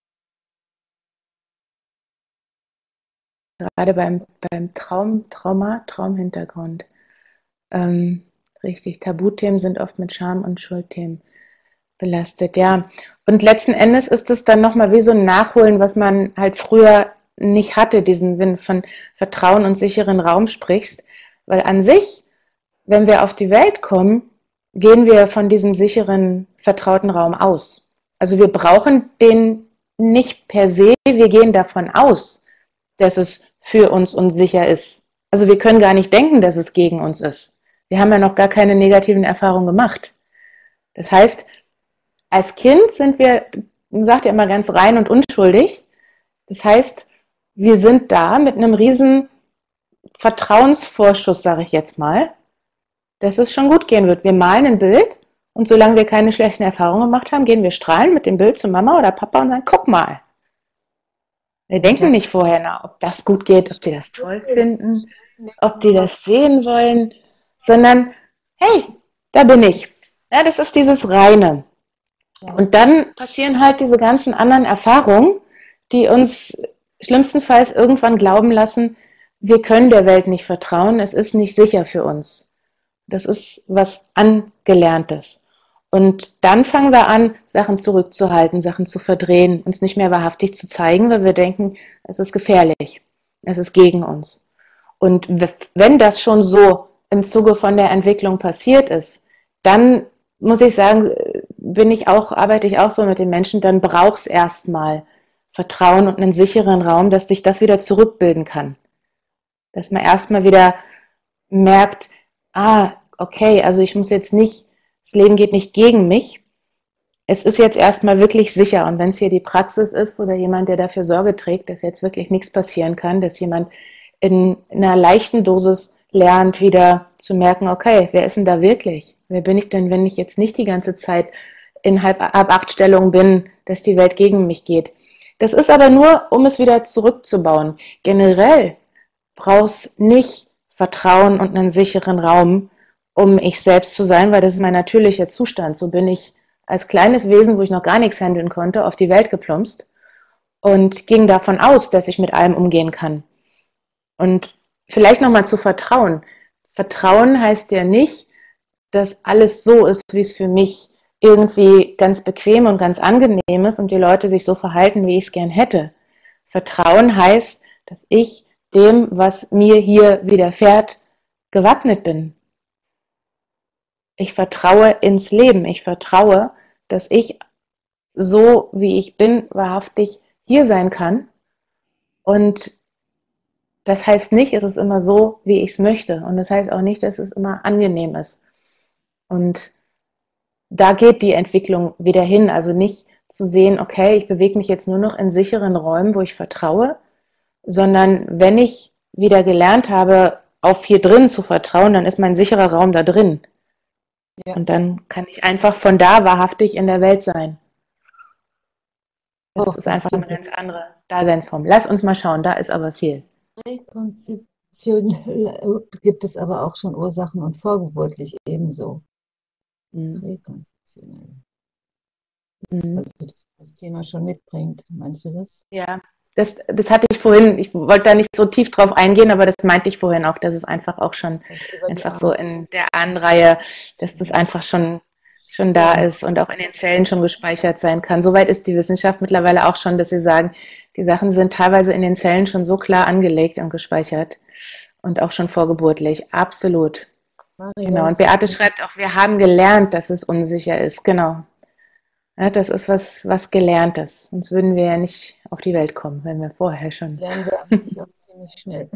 Gerade beim, beim Traum, Trauma, Traumhintergrund. Ähm, richtig, Tabuthemen sind oft mit Scham- und Schuldthemen belastet, ja. Und letzten Endes ist es dann nochmal wie so ein Nachholen, was man halt früher nicht hatte, diesen, wenn du von Vertrauen und sicheren Raum sprichst. Weil an sich, wenn wir auf die Welt kommen, gehen wir von diesem sicheren, vertrauten Raum aus. Also wir brauchen den nicht per se, wir gehen davon aus, dass es für uns unsicher ist. Also wir können gar nicht denken, dass es gegen uns ist. Wir haben ja noch gar keine negativen Erfahrungen gemacht. Das heißt, als Kind sind wir, man sagt ja immer, ganz rein und unschuldig. Das heißt, wir sind da mit einem riesen Vertrauensvorschuss, sage ich jetzt mal, dass es schon gut gehen wird. Wir malen ein Bild und solange wir keine schlechten Erfahrungen gemacht haben, gehen wir strahlen mit dem Bild zu Mama oder Papa und sagen, guck mal. Wir denken nicht vorher nach, ob das gut geht, ob die das toll finden, ob die das sehen wollen, sondern, hey, da bin ich. Ja, das ist dieses Reine. Und dann passieren halt diese ganzen anderen Erfahrungen, die uns schlimmstenfalls irgendwann glauben lassen, wir können der Welt nicht vertrauen, es ist nicht sicher für uns. Das ist was Angelerntes. Und dann fangen wir an, Sachen zurückzuhalten, Sachen zu verdrehen, uns nicht mehr wahrhaftig zu zeigen, weil wir denken, es ist gefährlich, es ist gegen uns. Und wenn das schon so im Zuge von der Entwicklung passiert ist, dann muss ich sagen, bin ich auch, arbeite ich auch so mit den Menschen, dann braucht es erstmal Vertrauen und einen sicheren Raum, dass sich das wieder zurückbilden kann. Dass man erstmal wieder merkt, ah, okay, also ich muss jetzt nicht, das Leben geht nicht gegen mich. Es ist jetzt erstmal wirklich sicher. Und wenn es hier die Praxis ist oder jemand, der dafür Sorge trägt, dass jetzt wirklich nichts passieren kann, dass jemand in einer leichten Dosis lernt, wieder zu merken, okay, wer ist denn da wirklich? Wer bin ich denn, wenn ich jetzt nicht die ganze Zeit in halb ab acht Stellung bin, dass die Welt gegen mich geht? Das ist aber nur, um es wieder zurückzubauen. Generell brauchst nicht Vertrauen und einen sicheren Raum, um ich selbst zu sein, weil das ist mein natürlicher Zustand. So bin ich als kleines Wesen, wo ich noch gar nichts handeln konnte, auf die Welt geplumpst und ging davon aus, dass ich mit allem umgehen kann. Und vielleicht nochmal zu vertrauen. Vertrauen heißt ja nicht, dass alles so ist, wie es für mich irgendwie ganz bequem und ganz angenehm ist und die Leute sich so verhalten, wie ich es gern hätte. Vertrauen heißt, dass ich dem, was mir hier widerfährt, gewappnet bin. Ich vertraue ins Leben. Ich vertraue, dass ich so, wie ich bin, wahrhaftig hier sein kann. Und das heißt nicht, es ist immer so, wie ich es möchte. Und das heißt auch nicht, dass es immer angenehm ist. Und da geht die Entwicklung wieder hin. Also nicht zu sehen, okay, ich bewege mich jetzt nur noch in sicheren Räumen, wo ich vertraue, sondern wenn ich wieder gelernt habe, auf hier drin zu vertrauen, dann ist mein sicherer Raum da drin. Ja. Und dann kann ich einfach von da wahrhaftig in der Welt sein. Das oh, ist einfach eine ganz andere Daseinsform. Lass uns mal schauen, da ist aber viel. Rekonzeptionell gibt es aber auch schon Ursachen und vorgeburtlich ebenso. Mhm. Rekonzeptionell. Mhm. Also das, das Thema schon mitbringt. Meinst du das? Ja. Das, das hatte ich vorhin, ich wollte da nicht so tief drauf eingehen, aber das meinte ich vorhin auch, dass es einfach auch schon einfach so in der Ahnenreihe, dass das einfach schon, schon da ist und auch in den Zellen schon gespeichert sein kann. Soweit ist die Wissenschaft mittlerweile auch schon, dass sie sagen, die Sachen sind teilweise in den Zellen schon so klar angelegt und gespeichert und auch schon vorgeburtlich. Absolut. Genau. Und Beate schreibt auch, wir haben gelernt, dass es unsicher ist. Genau. Ja, das ist was, was Gelerntes. Sonst würden wir ja nicht auf die Welt kommen, wenn wir vorher schon. Lernen wir eigentlich auch ziemlich schnell.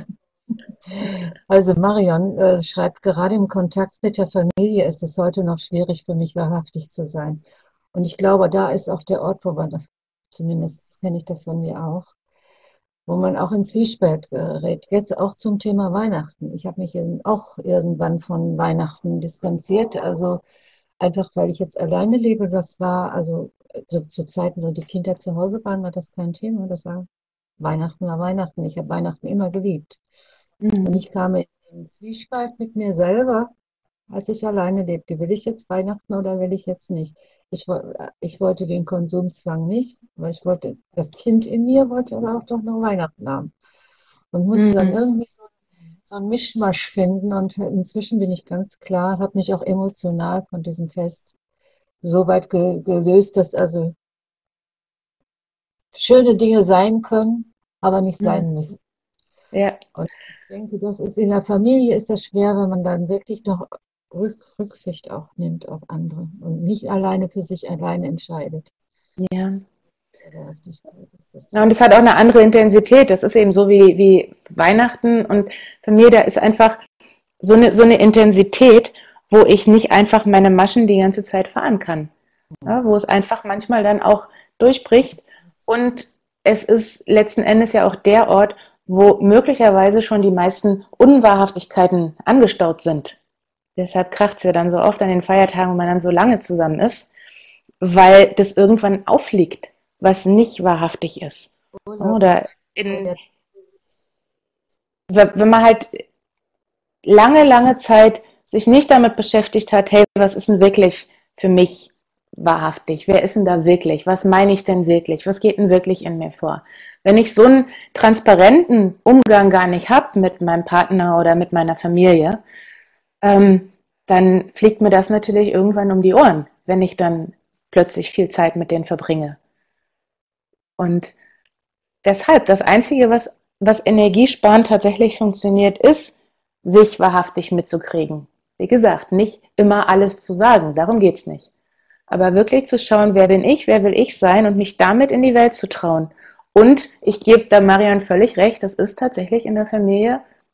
Also Marion äh, schreibt, gerade im Kontakt mit der Familie ist es heute noch schwierig für mich, wahrhaftig zu sein. Und ich glaube, da ist auch der Ort, wo man, zumindest kenne ich das von mir auch, wo man auch in Zwiespalt gerät. Jetzt auch zum Thema Weihnachten. Ich habe mich auch irgendwann von Weihnachten distanziert, also einfach, weil ich jetzt alleine lebe, das war, also so, zu Zeiten, wo die Kinder zu Hause waren, war das kein Thema. Das war Weihnachten war Weihnachten. Ich habe Weihnachten immer geliebt. Mhm. Und ich kam in den Zwiespalt mit mir selber, als ich alleine lebte. Will ich jetzt Weihnachten oder will ich jetzt nicht? Ich, ich wollte den Konsumzwang nicht, weil ich wollte, das Kind in mir wollte aber auch doch noch Weihnachten haben. Und musste mhm. dann irgendwie so so ein Mischmasch finden und inzwischen bin ich ganz klar, habe mich auch emotional von diesem Fest so weit ge gelöst, dass also schöne Dinge sein können, aber nicht sein müssen. Ja. Und ich denke, das ist in der Familie ist das schwer, wenn man dann wirklich noch Rücksicht auch nimmt auf andere und nicht alleine für sich alleine entscheidet. Ja. Ja, und es hat auch eine andere Intensität. Das ist eben so wie, wie Weihnachten. Und für mich, da ist einfach so eine, so eine Intensität, wo ich nicht einfach meine Maschen die ganze Zeit fahren kann. Ja, wo es einfach manchmal dann auch durchbricht. Und es ist letzten Endes ja auch der Ort, wo möglicherweise schon die meisten Unwahrhaftigkeiten angestaut sind. Deshalb kracht es ja dann so oft an den Feiertagen, wo man dann so lange zusammen ist, weil das irgendwann aufliegt, was nicht wahrhaftig ist. Oder in, wenn man halt lange, lange Zeit sich nicht damit beschäftigt hat, hey, was ist denn wirklich für mich wahrhaftig? Wer ist denn da wirklich? Was meine ich denn wirklich? Was geht denn wirklich in mir vor? Wenn ich so einen transparenten Umgang gar nicht habe mit meinem Partner oder mit meiner Familie, ähm, dann fliegt mir das natürlich irgendwann um die Ohren, wenn ich dann plötzlich viel Zeit mit denen verbringe. Und deshalb, das Einzige, was, was energiesparend tatsächlich funktioniert, ist, sich wahrhaftig mitzukriegen. Wie gesagt, nicht immer alles zu sagen, darum geht es nicht. Aber wirklich zu schauen, wer bin ich, wer will ich sein und mich damit in die Welt zu trauen. Und ich gebe da Marion völlig recht, das ist tatsächlich in der Familie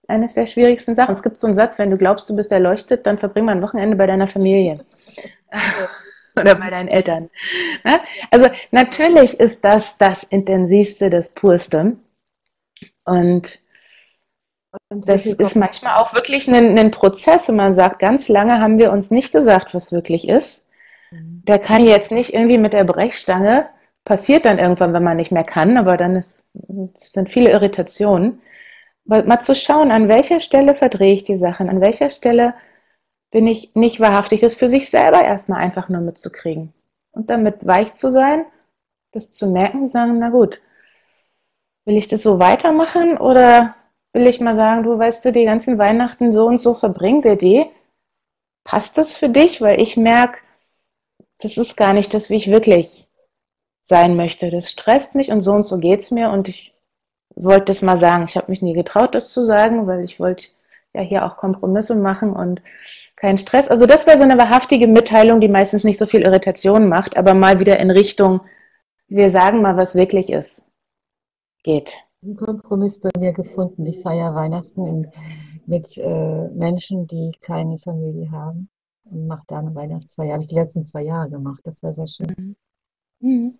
eines der schwierigsten Sachen. Es gibt so einen Satz, wenn du glaubst, du bist erleuchtet, dann verbring mal ein Wochenende bei deiner Familie oder bei deinen Eltern. Ja? Also natürlich ist das das Intensivste, das Purste. Und Und wie das viel ist kommt manchmal auch wirklich ein, ein Prozess und man sagt, ganz lange haben wir uns nicht gesagt, was wirklich ist. Mhm. Der kann jetzt nicht irgendwie mit der Brechstange, passiert dann irgendwann, wenn man nicht mehr kann, aber dann ist, sind viele Irritationen. Mal, mal zu schauen, an welcher Stelle verdrehe ich die Sachen, an welcher Stelle bin ich nicht wahrhaftig, das für sich selber erstmal einfach nur mitzukriegen. Und damit weich zu sein, das zu merken, sagen, na gut, will ich das so weitermachen oder will ich mal sagen, du weißt du, die ganzen Weihnachten so und so verbringen wir die. Passt das für dich? Weil ich merke, das ist gar nicht das, wie ich wirklich sein möchte. Das stresst mich und so und so geht es mir und ich wollte das mal sagen. Ich habe mich nie getraut, das zu sagen, weil ich wollte ja hier auch Kompromisse machen und keinen Stress. Also das wäre so eine wahrhaftige Mitteilung, die meistens nicht so viel Irritation macht, aber mal wieder in Richtung, wir sagen mal, was wirklich ist, geht. einen Kompromiss bei mir gefunden. Ich feiere Weihnachten in, mit äh, Menschen, die keine Familie haben und mache da eine Weihnachtsfeier. Habe ich die letzten zwei Jahre gemacht. Das war sehr schön. Mhm.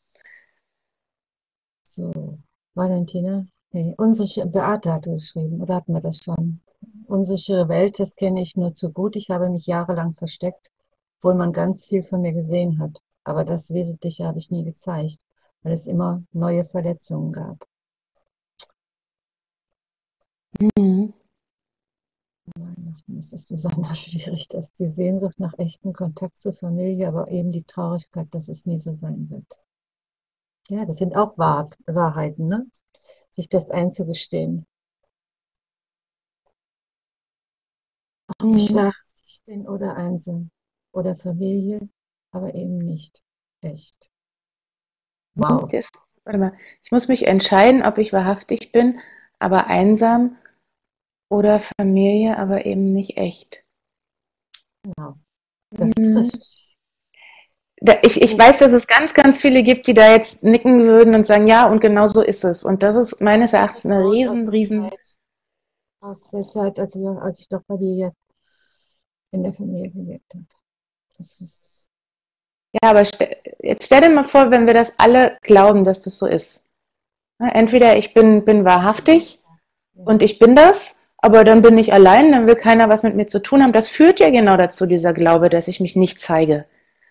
So, Valentina. Nee, unsichere, Beate hatte geschrieben, oder hatten wir das schon? Unsichere Welt, das kenne ich nur zu gut. Ich habe mich jahrelang versteckt, obwohl man ganz viel von mir gesehen hat. Aber das Wesentliche habe ich nie gezeigt, weil es immer neue Verletzungen gab. Mhm. Weihnachten ist es besonders schwierig, dass die Sehnsucht nach echtem Kontakt zur Familie, aber eben die Traurigkeit, dass es nie so sein wird. Ja, das sind auch Wahr Wahrheiten, ne? Sich das einzugestehen. Ob ich Mhm. wahrhaftig bin oder einsam oder Familie, aber eben nicht echt. Wow. Das, warte mal, ich muss mich entscheiden, ob ich wahrhaftig bin, aber einsam oder Familie, aber eben nicht echt. Wow. Das Mhm. trifft. Da, Das ich, ich trifft. weiß, dass es ganz, ganz viele gibt, die da jetzt nicken würden und sagen, ja, und genau so ist es. Und das ist Das meines kenne Erachtens ich eine auch aus riesen, der riesen. Zeit, aus der Zeit, als ich, als ich noch Familie in der Familie gelebt habe. Das ist, Ja, aber ste jetzt stell dir mal vor, wenn wir das alle glauben, dass das so ist. Ja, entweder ich bin, bin das ist schon wahrhaftig furchtbar. Ja. und ich bin das, aber dann bin ich allein, dann will keiner was mit mir zu tun haben. Das führt ja genau dazu, dieser Glaube, dass ich mich nicht zeige.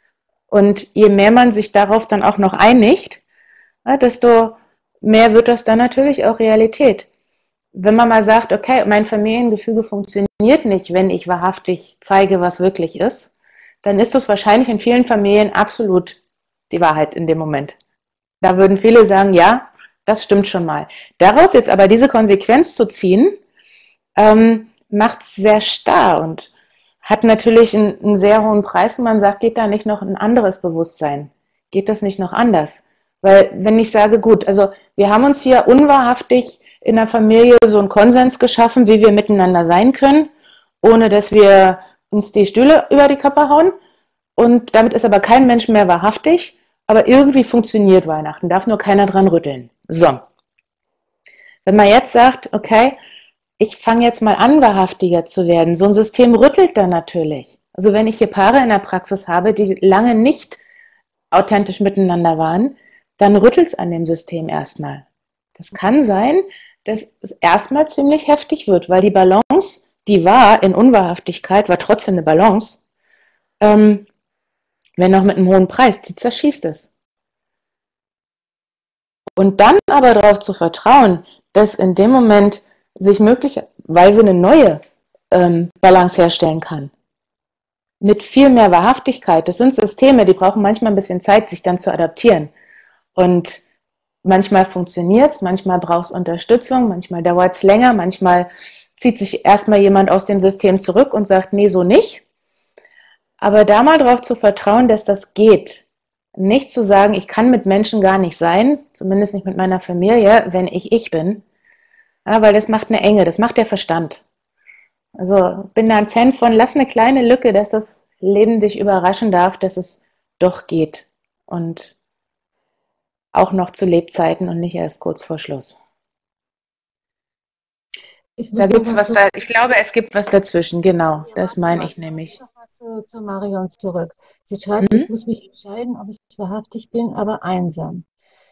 Und je mehr man sich darauf dann auch noch einigt, ja, desto mehr wird das dann natürlich auch Realität. Wenn man mal sagt, okay, mein Familiengefüge funktioniert nicht, wenn ich wahrhaftig zeige, was wirklich ist, dann ist das wahrscheinlich in vielen Familien absolut die Wahrheit in dem Moment. Da würden viele sagen, ja, das stimmt schon mal. Daraus jetzt aber diese Konsequenz zu ziehen, ähm, macht es sehr starr und hat natürlich einen, einen sehr hohen Preis, und man sagt, geht da nicht noch ein anderes Bewusstsein? Geht das nicht noch anders? Weil wenn ich sage, gut, also wir haben uns hier unwahrhaftig in der Familie so einen Konsens geschaffen, wie wir miteinander sein können, ohne dass wir uns die Stühle über die Köpfe hauen. Und damit ist aber kein Mensch mehr wahrhaftig, aber irgendwie funktioniert Weihnachten, darf nur keiner dran rütteln. So, wenn man jetzt sagt, okay, ich fange jetzt mal an, wahrhaftiger zu werden, so ein System rüttelt dann natürlich. Also wenn ich hier Paare in der Praxis habe, die lange nicht authentisch miteinander waren, dann rüttelt es an dem System erstmal. Das kann sein, dass es erstmal ziemlich heftig wird, weil die Balance, die war in Unwahrhaftigkeit, war trotzdem eine Balance, ähm, wenn auch mit einem hohen Preis, die zerschießt es. Und dann aber darauf zu vertrauen, dass in dem Moment sich möglicherweise eine neue ähm, Balance herstellen kann. Mit viel mehr Wahrhaftigkeit. Das sind Systeme, die brauchen manchmal ein bisschen Zeit, sich dann zu adaptieren. Und manchmal funktioniert es, manchmal braucht es Unterstützung, manchmal dauert es länger, manchmal zieht sich erstmal jemand aus dem System zurück und sagt, nee, so nicht. Aber da mal darauf zu vertrauen, dass das geht. Nicht zu sagen, ich kann mit Menschen gar nicht sein, zumindest nicht mit meiner Familie, wenn ich ich bin. Ja, weil das macht eine Enge, das macht der Verstand. Also bin da ein Fan von, lass eine kleine Lücke, dass das Leben dich überraschen darf, dass es doch geht. Und auch noch zu Lebzeiten und nicht erst kurz vor Schluss. Ich Da muss noch gibt's mal was zurück. da, ich glaube, es gibt was dazwischen, genau, Ja, das warte meine mal. ich Ich muss nämlich. noch mal zu, zu Marion zurück. Sie schreibt, Mhm. ich muss mich entscheiden, ob ich wahrhaftig bin, aber einsam.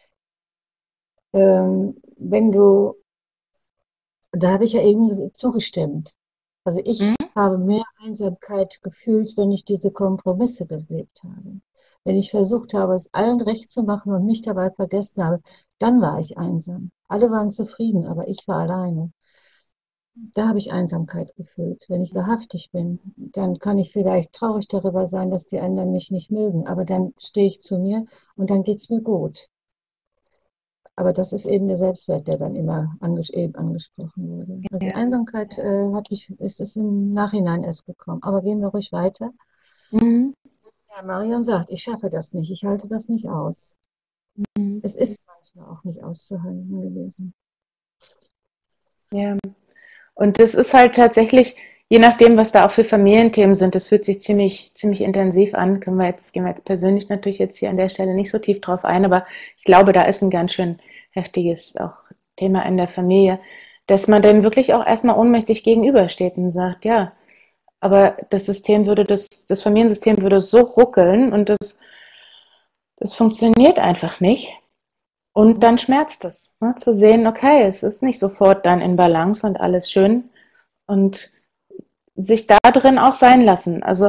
Ähm, wenn du, da habe ich ja irgendwie zugestimmt. Also ich Mhm. habe mehr Einsamkeit gefühlt, wenn ich diese Kompromisse gelebt habe. Wenn ich versucht habe, es allen recht zu machen und mich dabei vergessen habe, dann war ich einsam. Alle waren zufrieden, aber ich war alleine. Da habe ich Einsamkeit gefühlt. Wenn ich wahrhaftig bin, dann kann ich vielleicht traurig darüber sein, dass die anderen mich nicht mögen, aber dann stehe ich zu mir und dann geht's mir gut. Aber das ist eben der Selbstwert, der dann immer anges eben angesprochen wurde. Also Ja. Einsamkeit äh, hat mich, ist es im Nachhinein erst gekommen. Aber gehen wir ruhig weiter. Mhm. Ja, Marion sagt, ich schaffe das nicht, ich halte das nicht aus. Mhm. Es ist manchmal auch nicht auszuhalten gewesen. Ja. Und das ist halt tatsächlich, je nachdem, was da auch für Familienthemen sind, das fühlt sich ziemlich, ziemlich intensiv an. Können wir jetzt, gehen wir jetzt persönlich natürlich jetzt hier an der Stelle nicht so tief drauf ein, aber ich glaube, da ist ein ganz schön heftiges auch Thema in der Familie, dass man dem wirklich auch erstmal ohnmächtig gegenübersteht und sagt, ja, aber das System würde, das, das Familiensystem würde so ruckeln und das, das funktioniert einfach nicht. Und Mhm. dann schmerzt es, ne, zu sehen, okay, es ist nicht sofort dann in Balance und alles schön und sich da drin auch sein lassen. Also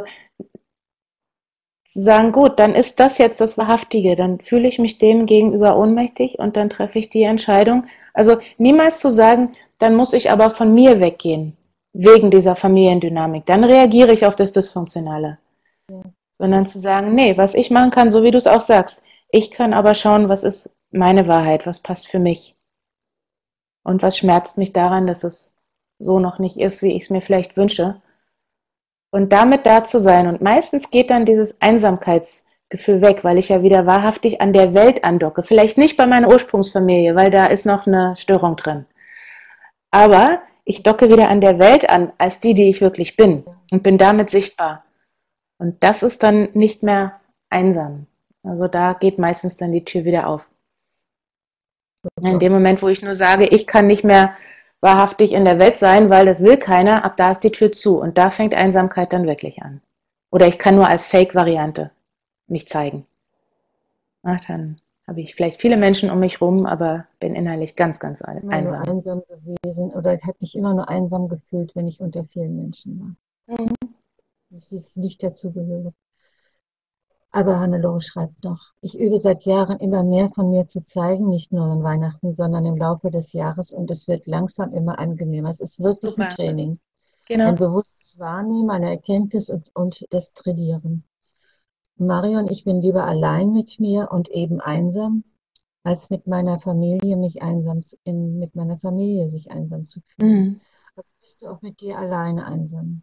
zu sagen, gut, dann ist das jetzt das Wahrhaftige, dann fühle ich mich dem gegenüber ohnmächtig und dann treffe ich die Entscheidung. Also niemals zu sagen, dann muss ich aber von mir weggehen, wegen dieser Familiendynamik. Dann reagiere ich auf das Dysfunktionale. Sondern zu sagen, nee, was ich machen kann, so wie du es auch sagst, ich kann aber schauen, was ist meine Wahrheit, was passt für mich und was schmerzt mich daran, dass es so noch nicht ist, wie ich es mir vielleicht wünsche. Und damit da zu sein. Und meistens geht dann dieses Einsamkeitsgefühl weg, weil ich ja wieder wahrhaftig an der Welt andocke. Vielleicht nicht bei meiner Ursprungsfamilie, weil da ist noch eine Störung drin. Aber ich docke wieder an der Welt an, als die, die ich wirklich bin. Und bin damit sichtbar. Und das ist dann nicht mehr einsam. Also da geht meistens dann die Tür wieder auf. In Super. dem Moment, wo ich nur sage, ich kann nicht mehr wahrhaftig in der Welt sein, weil das will keiner, ab da ist die Tür zu. Und da fängt Einsamkeit dann wirklich an. Oder ich kann nur als Fake-Variante mich zeigen. Ach, dann habe ich vielleicht viele Menschen um mich rum, aber bin innerlich ganz, ganz Immer nur einsam. einsam gewesen oder ich habe mich immer nur einsam gefühlt, wenn ich unter vielen Menschen war. Mhm. Ich dieses nicht dazugehöre. Aber Hannelore schreibt noch, ich übe seit Jahren immer mehr von mir zu zeigen, nicht nur an Weihnachten, sondern im Laufe des Jahres und es wird langsam immer angenehmer. Es ist wirklich ein Super. Training, Genau. ein bewusstes Wahrnehmen, eine Erkenntnis und, und das Trainieren. Marion, ich bin lieber allein mit mir und eben einsam, als mit meiner Familie mich einsam zu, in, mit meiner Familie sich einsam zu fühlen. Mhm. Also bist du auch mit dir alleine einsam.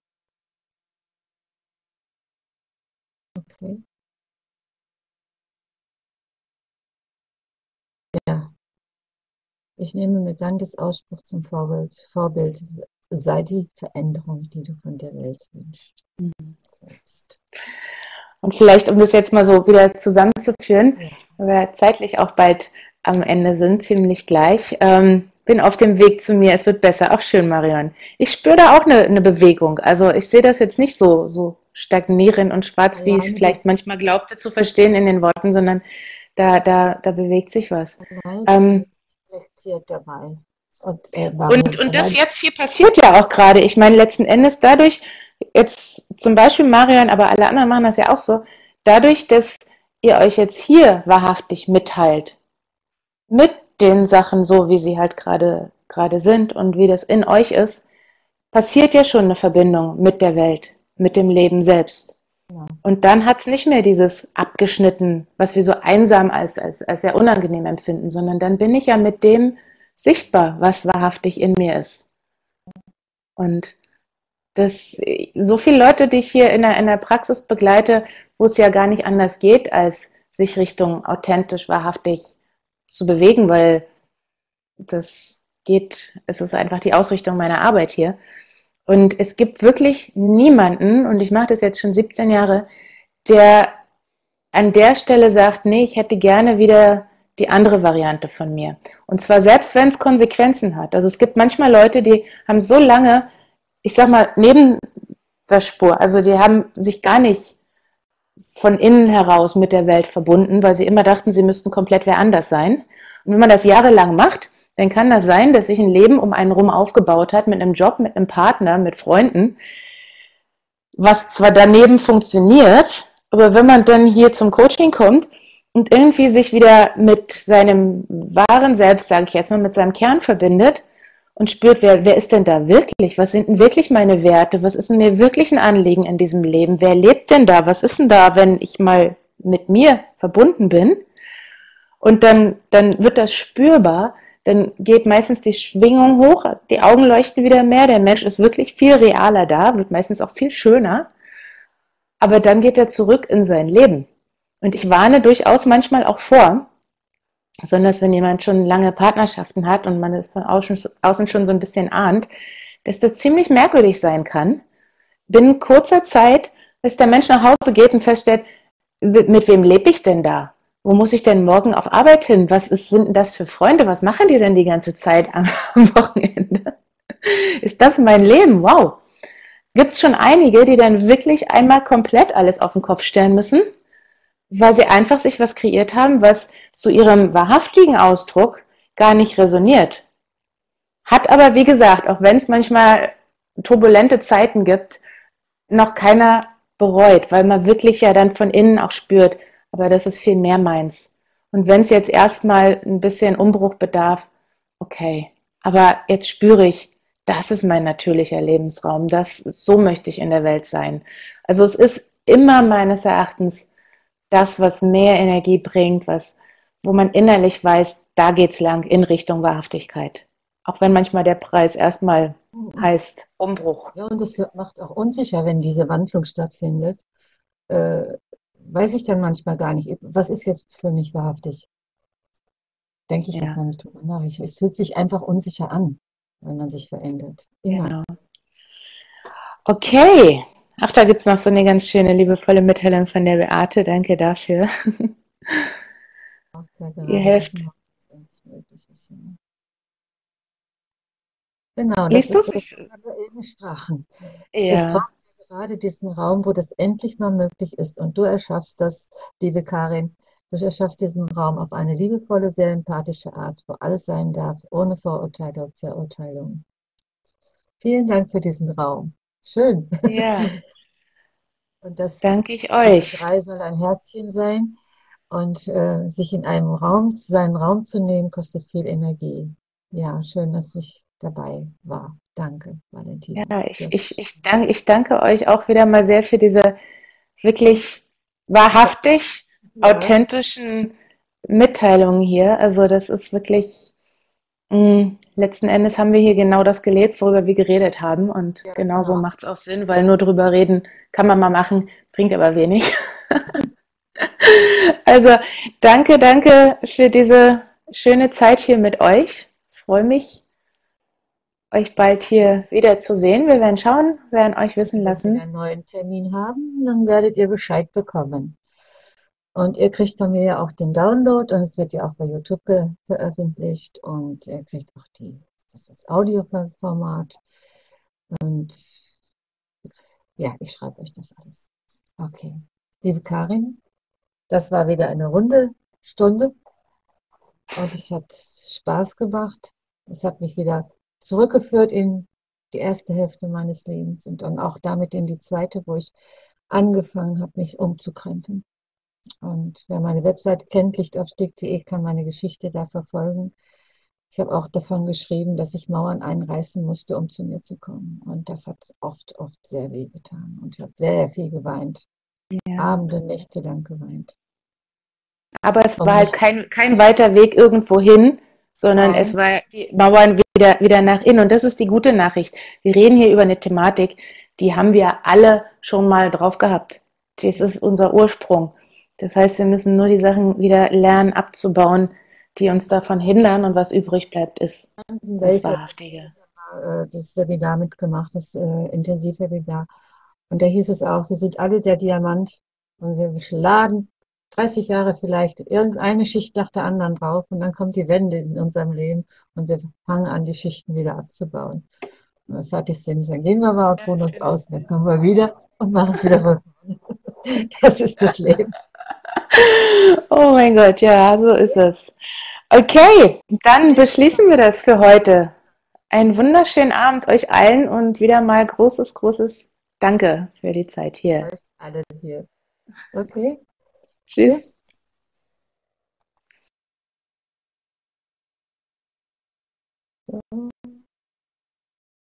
Okay. Ja, ich nehme mir Dantes Ausspruch zum Vorbild. Vorbild sei die Veränderung, die du von der Welt wünschst. Selbst. Und vielleicht, um das jetzt mal so wieder zusammenzuführen, Ja. weil wir zeitlich auch bald am Ende sind, ziemlich gleich. Ähm, bin auf dem Weg zu mir, es wird besser. Auch schön, Marion. Ich spüre da auch eine, eine Bewegung. Also ich sehe das jetzt nicht so, so stagnierend und schwarz, wie ich es Alleine vielleicht bist, manchmal glaubte zu verstehen in den Worten, sondern da, da, da bewegt sich was. alleine bist du Ähm, reflektiert dabei. Und äh, Und, Marion, und das allein, jetzt hier passiert ja auch gerade. Ich meine, letzten Endes dadurch, jetzt zum Beispiel Marion, aber alle anderen machen das ja auch so, dadurch, dass ihr euch jetzt hier wahrhaftig mitteilt, mit den Sachen so, wie sie halt gerade gerade sind und wie das in euch ist, passiert ja schon eine Verbindung mit der Welt, mit dem Leben selbst. ja, Und dann hat es nicht mehr dieses abgeschnitten, was wir so einsam als, als, als sehr unangenehm empfinden, sondern dann bin ich ja mit dem sichtbar, was wahrhaftig in mir ist. Und das, so viele Leute, die ich hier in der, in der Praxis begleite, wo es ja gar nicht anders geht, als sich Richtung authentisch, wahrhaftig zu bewegen, weil das geht, es ist einfach die Ausrichtung meiner Arbeit hier. Und es gibt wirklich niemanden, und ich mache das jetzt schon siebzehn Jahre, der an der Stelle sagt, nee, ich hätte gerne wieder die andere Variante von mir. Und zwar selbst, wenn es Konsequenzen hat. Also es gibt manchmal Leute, die haben so lange, ich sag mal, neben der Spur, also die haben sich gar nicht von innen heraus mit der Welt verbunden, weil sie immer dachten, sie müssten komplett wer anders sein. Und wenn man das jahrelang macht, dann kann das sein, dass sich ein Leben um einen rum aufgebaut hat, mit einem Job, mit einem Partner, mit Freunden, was zwar daneben funktioniert, aber wenn man dann hier zum Coaching kommt und irgendwie sich wieder mit seinem wahren Selbst, sage ich jetzt mal, mit seinem Kern verbindet und spürt, wer, wer ist denn da wirklich? Was sind denn wirklich meine Werte? Was ist denn mir wirklich ein Anliegen in diesem Leben? Wer lebt denn da? Was ist denn da, wenn ich mal mit mir verbunden bin? Und dann, dann wird das spürbar, dann geht meistens die Schwingung hoch, die Augen leuchten wieder mehr, der Mensch ist wirklich viel realer da, wird meistens auch viel schöner, aber dann geht er zurück in sein Leben. Und ich warne durchaus manchmal auch vor, besonders wenn jemand schon lange Partnerschaften hat und man es von außen schon so ein bisschen ahnt, dass das ziemlich merkwürdig sein kann. Binnen kurzer Zeit, dass der Mensch nach Hause geht und feststellt, mit wem lebe ich denn da? Wo muss ich denn morgen auf Arbeit hin? Was ist, sind denn das für Freunde? Was machen die denn die ganze Zeit am, am Wochenende? Ist das mein Leben? Wow. Gibt es schon einige, die dann wirklich einmal komplett alles auf den Kopf stellen müssen, weil sie einfach sich was kreiert haben, was zu ihrem wahrhaftigen Ausdruck gar nicht resoniert. Hat aber, wie gesagt, auch wenn es manchmal turbulente Zeiten gibt, noch keiner bereut, weil man wirklich ja dann von innen auch spürt, aber das ist viel mehr meins. Und wenn es jetzt erstmal ein bisschen Umbruch bedarf, okay, aber jetzt spüre ich, das ist mein natürlicher Lebensraum, das, so möchte ich in der Welt sein. Also es ist immer meines Erachtens das, was mehr Energie bringt, was, wo man innerlich weiß, da geht's lang in Richtung Wahrhaftigkeit. Auch wenn manchmal der Preis erstmal heißt Umbruch. Ja, und das macht auch unsicher, wenn diese Wandlung stattfindet. Äh, weiß ich dann manchmal gar nicht, was ist jetzt für mich wahrhaftig? Denke ich Ja, auch gar nicht drüber nach. Ich, es fühlt sich einfach unsicher an, wenn man sich verändert. Immer. genau. Okay. Ach, da gibt es noch so eine ganz schöne, liebevolle Mitteilung von der Beate. Danke dafür. Auch weil Ihr gerade helft. diesen nicht möglich ist. Ja. Genau, das Liest du ist so, es? worüber wir eben sprachen. Es Ja, braucht ja gerade diesen Raum, wo das endlich mal möglich ist. Und du erschaffst das, liebe Karin, du erschaffst diesen Raum auf eine liebevolle, sehr empathische Art, wo alles sein darf, ohne Vorurteile und Verurteilung. Vielen Dank für diesen Raum. Schön. ja, Und das, danke ich diese euch. drei soll ein Herzchen sein. Und äh, sich in einem Raum, seinen Raum zu nehmen, kostet viel Energie. Ja, schön, dass ich dabei war. Danke, Ja, Valentina. ich, Sehr ich, ich, danke, ich danke euch auch wieder mal sehr für diese wirklich wahrhaftig ja, authentischen Mitteilungen hier. Also das ist wirklich, mh, letzten Endes haben wir hier genau das gelebt, worüber wir geredet haben. Und ja, genauso genau. macht es auch Sinn, weil nur drüber reden kann man mal machen, bringt aber wenig. Also danke, danke für diese schöne Zeit hier mit euch. Ich freue mich, euch bald hier wieder zu sehen. Wir werden schauen, werden euch wissen Wenn wir lassen. einen neuen Termin haben, dann werdet ihr Bescheid bekommen. Und ihr kriegt von mir ja auch den Download und es wird ja auch bei YouTube veröffentlicht und ihr kriegt auch die, das als Audioformat. Und ja, ich schreibe euch das alles. Okay. Liebe Karin, das war wieder eine runde Stunde und es hat Spaß gemacht. Es hat mich wieder zurückgeführt in die erste Hälfte meines Lebens und dann auch damit in die zweite, wo ich angefangen habe, mich umzukrempeln. Und wer meine Webseite kennt, lichtaufstieg punkt de, kann meine Geschichte da verfolgen. Ich habe auch davon geschrieben, dass ich Mauern einreißen musste, um zu mir zu kommen. Und das hat oft, oft sehr weh getan. Und ich habe sehr viel geweint. Ja. Abende, Nächte lang geweint. Aber es Um war halt nicht, kein, kein weiter Weg irgendwo hin, sondern es nein, war die Mauern wieder, wieder nach innen. Und das ist die gute Nachricht. Wir reden hier über eine Thematik, die haben wir alle schon mal drauf gehabt. Das ist unser Ursprung. Das heißt, wir müssen nur die Sachen wieder lernen abzubauen, die uns davon hindern. Und was übrig bleibt, ist das welcher Wahrhaftige. äh, das Webinar mitgemacht, das äh, Intensivwebinar. Und da hieß es auch, wir sind alle der Diamant und wir laden dreißig Jahre vielleicht irgendeine Schicht nach der anderen drauf und dann kommt die Wende in unserem Leben und wir fangen an, die Schichten wieder abzubauen. Wenn wir fertig sind, dann gehen wir mal und ruhen uns aus und dann kommen wir wieder und machen es wieder von vorne. Das ist das Leben. Oh mein Gott, ja, so ist es. Okay, dann beschließen wir das für heute. Einen wunderschönen Abend euch allen und wieder mal großes, großes Danke für die Zeit hier. Euch alle hier. Okay, Tschüss. tschüss.